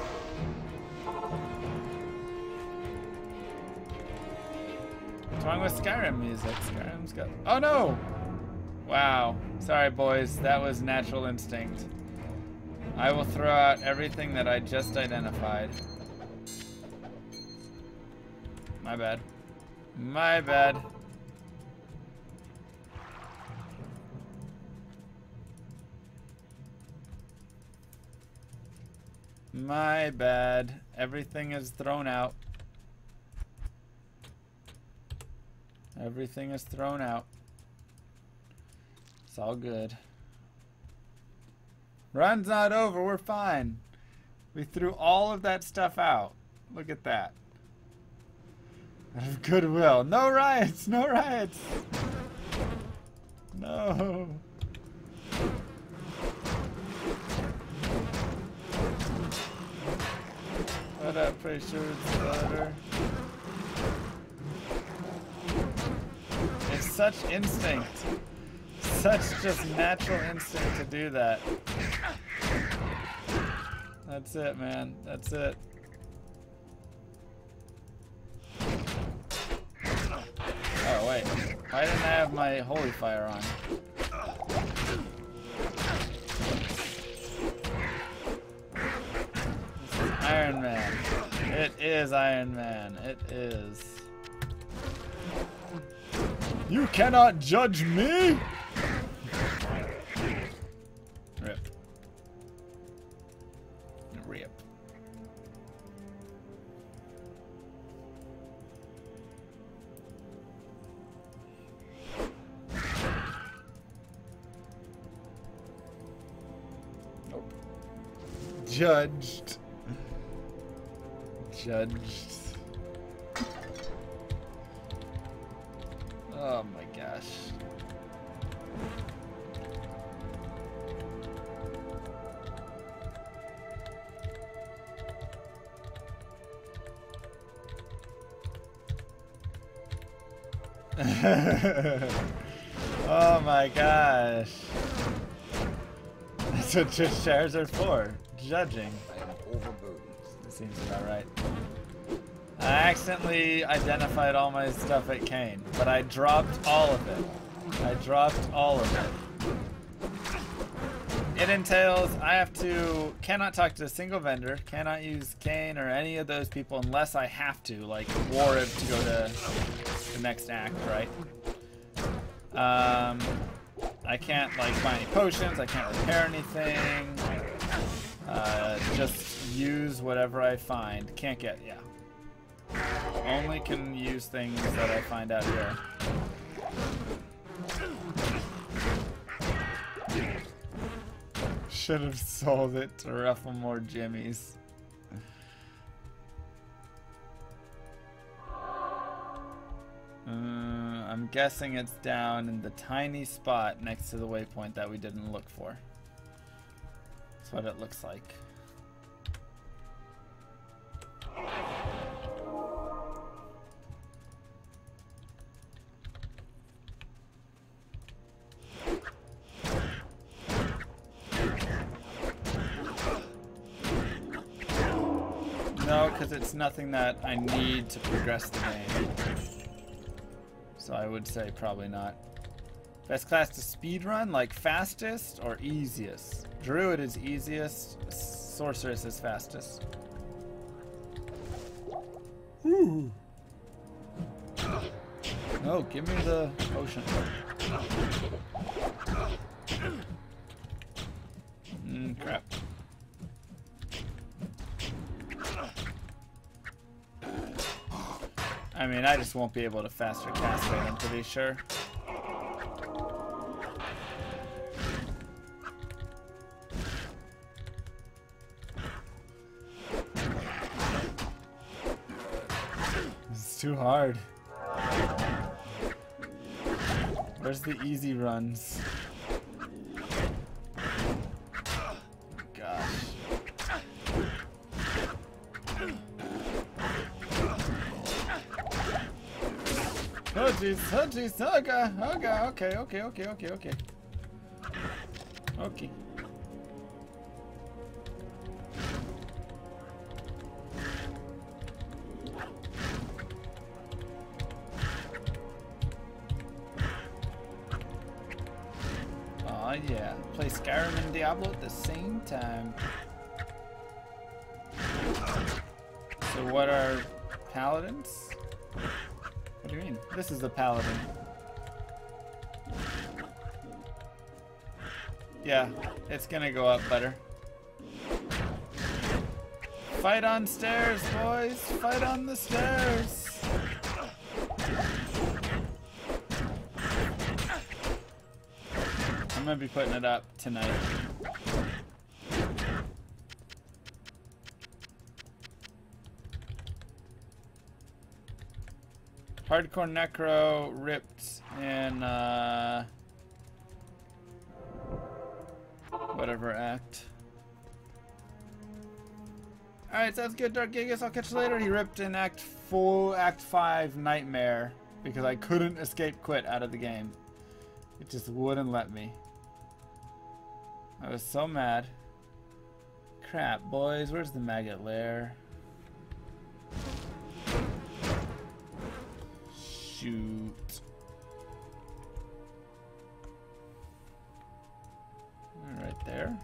What's wrong with Skyrim music? Skyrim's got... Oh no! Wow. Sorry boys, that was natural instinct. I will throw out everything that I just identified. My bad. My bad. My bad. Everything is thrown out. Everything is thrown out. It's all good. Run's not over. We're fine. We threw all of that stuff out. Look at that. Out of goodwill. No riots! No riots! No! What up, pretty sure it's better. It's such instinct. Such just natural instinct to do that. That's it, man. That's it. Oh, wait. Why didn't I have my holy fire on? This is Iron Man. It is Iron Man. It is. You cannot judge me! Rip. Rip. Nope. Judged. Judged. Oh my gosh. Oh my gosh. That's what just shares are for. Judging. I am overburdened. That seems about right. I accidentally identified all my stuff at Kane, but I dropped all of it. I dropped all of it. It entails I cannot talk to a single vendor, cannot use Kane or any of those people unless I have to, like Warrib to go to the next act, right? I can't like buy any potions, I can't repair anything. Just use whatever I find. Can't get, yeah. Only can use things that I find out here. Should have sold it to ruffle more jimmies. I'm guessing it's down in the tiny spot next to the waypoint that we didn't look for. That's what it looks like. No, because it's nothing that I need to progress the game. so I would say probably not. Best class to speedrun, like fastest or easiest? Druid is easiest, Sorceress is fastest. Ooh. Oh, give me the potion. Crap. I mean, I just won't be able to faster cast it, I'm pretty sure. It's too hard. Where's the easy runs? Gosh. Oh jeez, oh jeez, oh god, okay. Okay. Aw yeah, play Skyrim and Diablo at the same time. So what are paladins? What do you mean? This is the paladin. Yeah, it's gonna go up better. Fight on stairs, boys! Fight on the stairs! I'm gonna be putting it up tonight. Hardcore Necro ripped in whatever act. Alright, sounds good, Dark Gigas. I'll catch you later. He ripped in Act 5 Nightmare because I couldn't escape quit out of the game. It just wouldn't let me. I was so mad. Crap, boys. Where's the maggot lair? Shoot. Right there.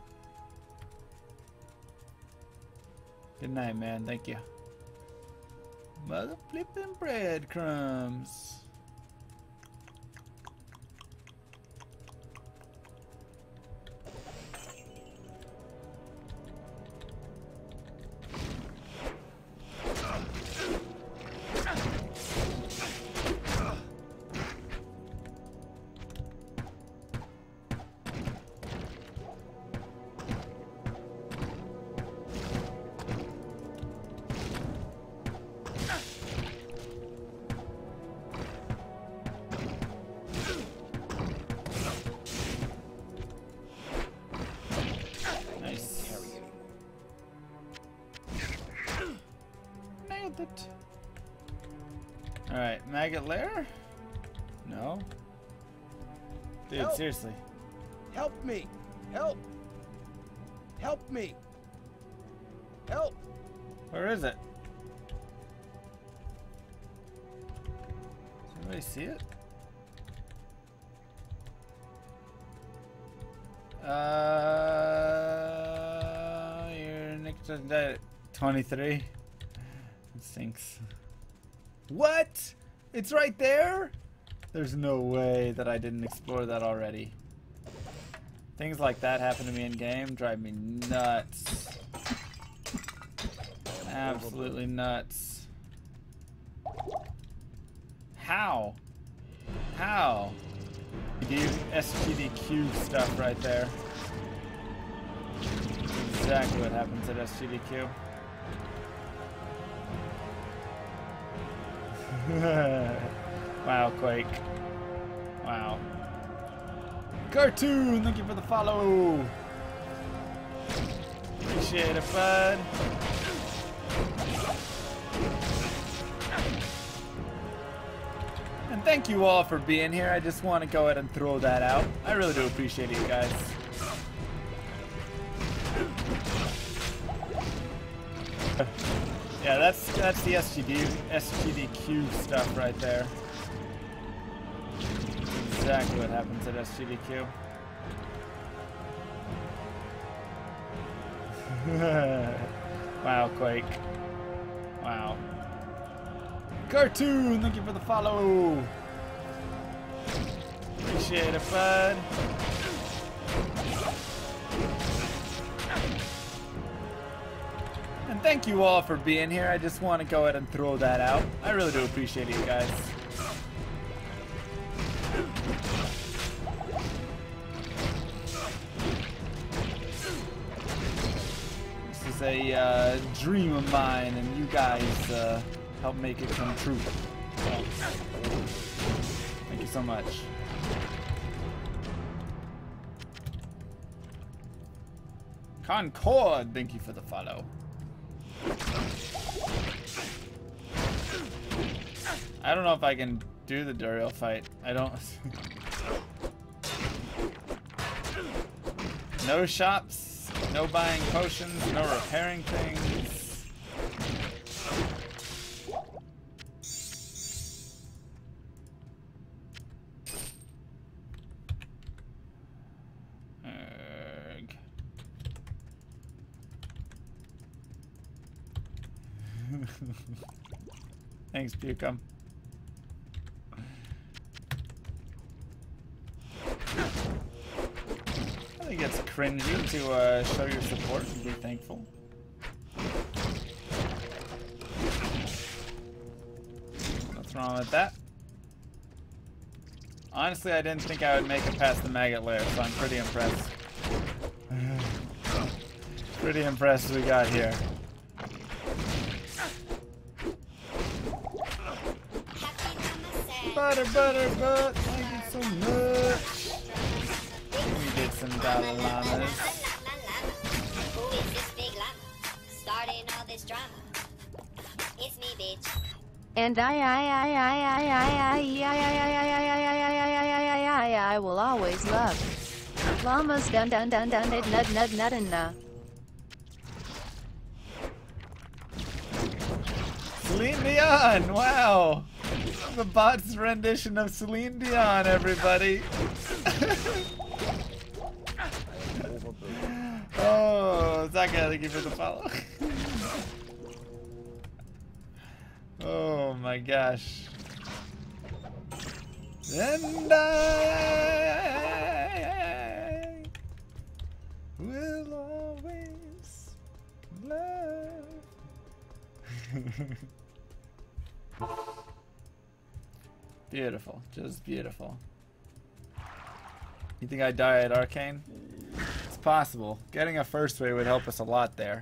Good night, man. Thank you. Mother flipping breadcrumbs. Alright, maggot lair? No. Dude, Help. Seriously. Help me! Help! Help me! Help! Where is it? Does anybody see it? You're next to 23. It stinks. What? It's right there? There's no way that I didn't explore that already. Things like that happen to me in game, drive me nuts. Absolutely nuts. How? How? You do SGDQ stuff right there. That's exactly what happens at SGDQ. Wow, Quake. Wow. Cartoon, thank you for the follow. Appreciate it, bud. And thank you all for being here. I just want to go ahead and throw that out. I really do appreciate you guys. Yeah, that's the SGDQ stuff right there. exactly what happens at SGDQ. Wow, Quake. Wow. Cartoon, thank you for the follow. Appreciate it, bud. And thank you all for being here. I just want to go ahead and throw that out. I really do appreciate you guys. This is a dream of mine, and you guys help make it come true. So, thank you so much. Concord, thank you for the follow. I don't know if I can do the Duriel fight. I don't. No shops, no buying potions, no repairing things. Erg. Thanks, Bucum. I think it's cringy to show your support and be thankful. What's wrong with that? Honestly, I didn't think I would make it past the maggot lair, so I'm pretty impressed. Pretty impressed we got here. Butter, butter, butt, thank you so much. We did some Dalai Lamas. Who is this big llama? Starting all this drama. It's me, bitch. And I will always love llamas. Dun dun dun dun dun dun dun dun dun. Celine Dion, wow. The bot's rendition of Celine Dion, everybody. Oh, Zaka, thank you for the follow. Oh my gosh. And I will always love. Beautiful, just beautiful. You think I'd die at Arcane? It's possible. Getting a first ray would help us a lot there.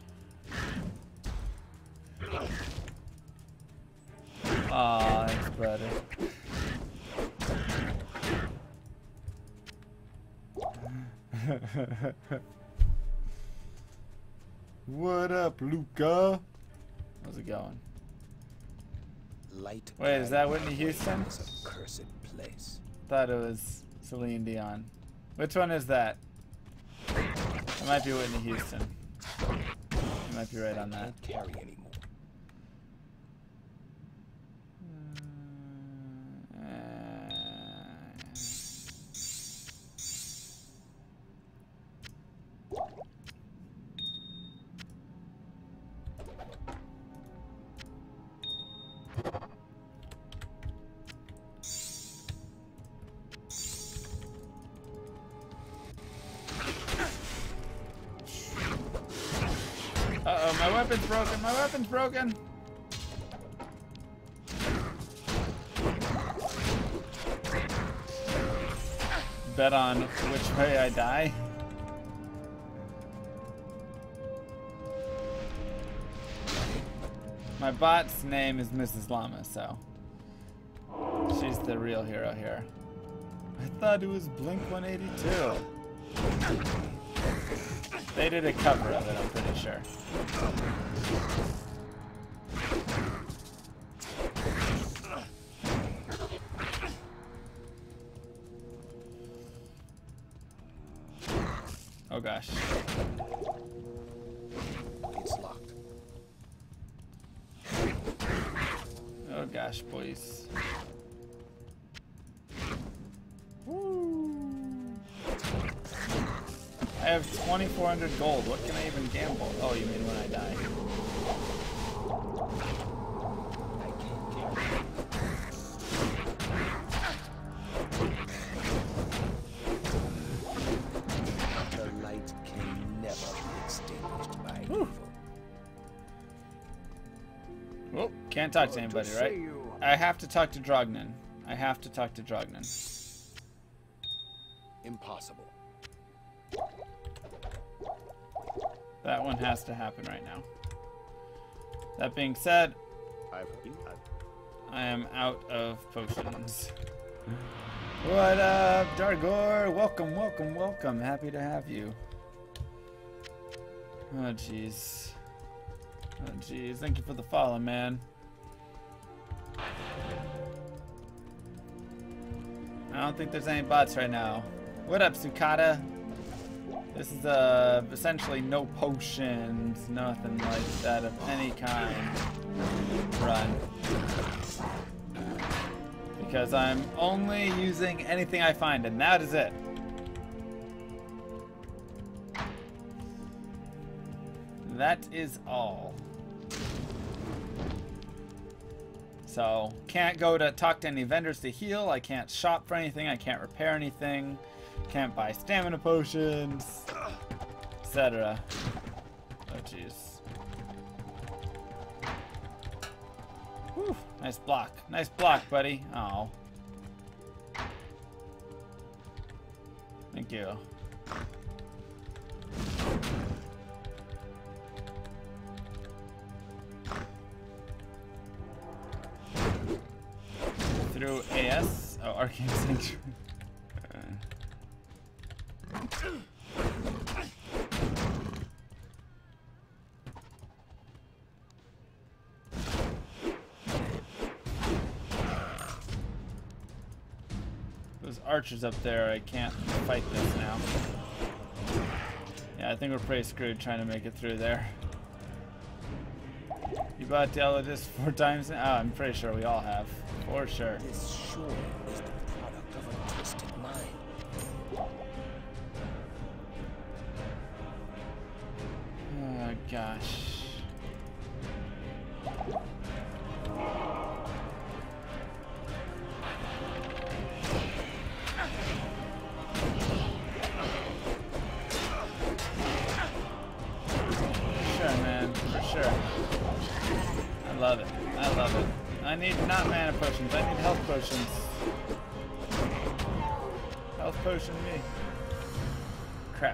Aw, thanks, brother. What up, Luca? How's it going? Light. Wait, is that Whitney Houston? Is a cursed place. Thought it was Celine Dion. Which one is that? It might be Whitney Houston. You might be right on that. Can't carry anymore. Uh-oh, my weapon's broken, my weapon's broken! Bet on which way I die. My bot's name is Mrs. Llama, so she's the real hero here. I thought it was Blink 182. They did a cover of it, I'm pretty sure. Oh gosh. It's locked. Oh gosh, boys. have 2,400 gold. What can I even gamble? Oh, you mean when I die? The light can never be extinguished by evil. Oh, can't talk to anybody, right? I have to talk to Drognan. I have to talk to Drognan. Impossible. That one has to happen right now. That being said, I am out of potions. What up, Dargor? Welcome, welcome, welcome. Happy to have you. Oh, jeez. Oh, jeez. Thank you for the follow, man. I don't think there's any bots right now. What up, Sukata? This is essentially no potions, nothing like that of any kind run. Because I'm only using anything I find, and that is it. That is all. So, can't go to talk to any vendors to heal, I can't shop for anything, I can't repair anything, can't buy stamina potions, etc. Oh jeez. Whew, nice block. Nice block, buddy. Oh. Thank you. Through AS? Oh, Arcane Sanctuary. Those archers up there, I can't fight this now. Yeah, I think we're pretty screwed trying to make it through there. You bought Diablo just 4 times now? Oh, I'm pretty sure we all have. For sure. This sure is the product of a twisted mind. Oh gosh. Sure, man, for sure. I love it. I love it. I need not mana potions, I need health potions. Health potion me. Crap.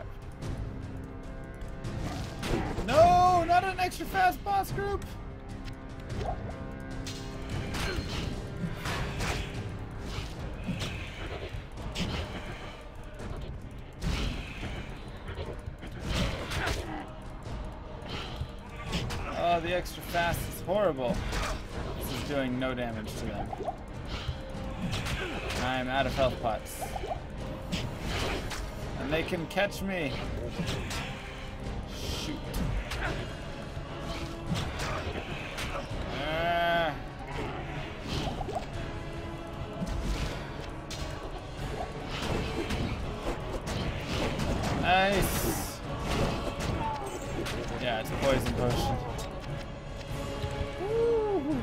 No, not an extra fast boss group. Oh, the extra fast is horrible. This is doing no damage to them. I am out of health pots. And they can catch me. Shoot. Nice. Yeah, it's a poison potion. Woo.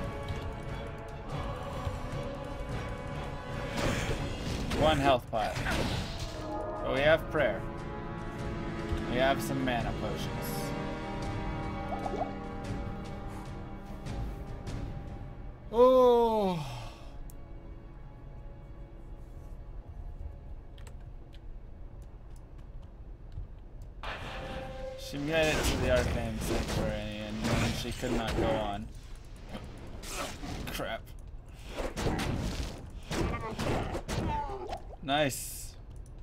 1 health pot. But we have prayer. We have some mana potions. Oh. She made it to the Arcane Sanctuary and she could not go on. Crap. Nice.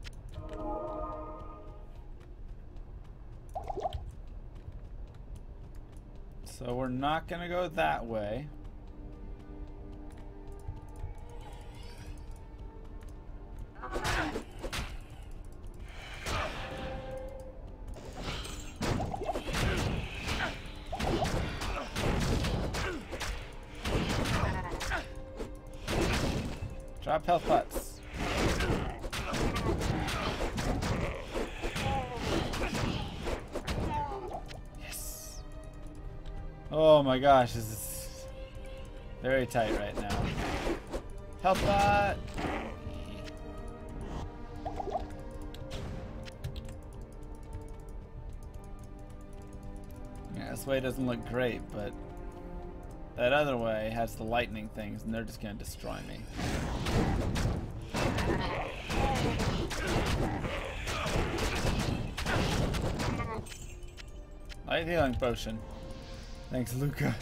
So we're not gonna go that way. Drop health pots. Oh my gosh, this is very tight right now. Help bot! Yeah, this way doesn't look great, but that other way has the lightning things, and they're just gonna destroy me. Light healing potion. Thanks, Luca.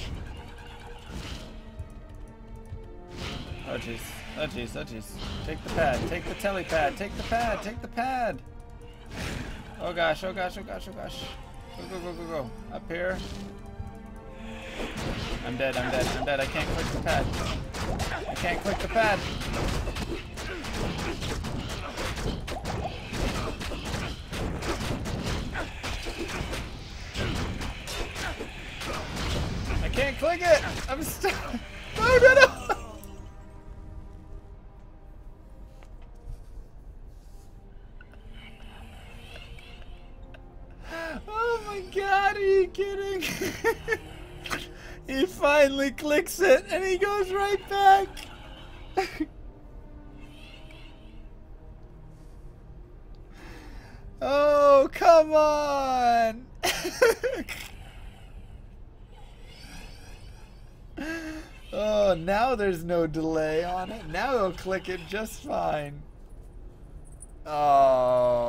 Oh jeez. Oh jeez. Oh jeez. Take the pad. Take the telly pad. Take the pad. Take the pad. Oh gosh. Oh gosh. Oh gosh. Oh gosh. Go, go, go, go, go. Up here. I'm dead. I'm dead. I'm dead. I can't click the pad. I can't click the pad. I can't click it. I'm stuck. No, no, no. Oh my god, are you kidding? He finally clicks it and he goes right back. Oh, come on. Oh, now there's no delay on it. Now it'll click it just fine. Oh.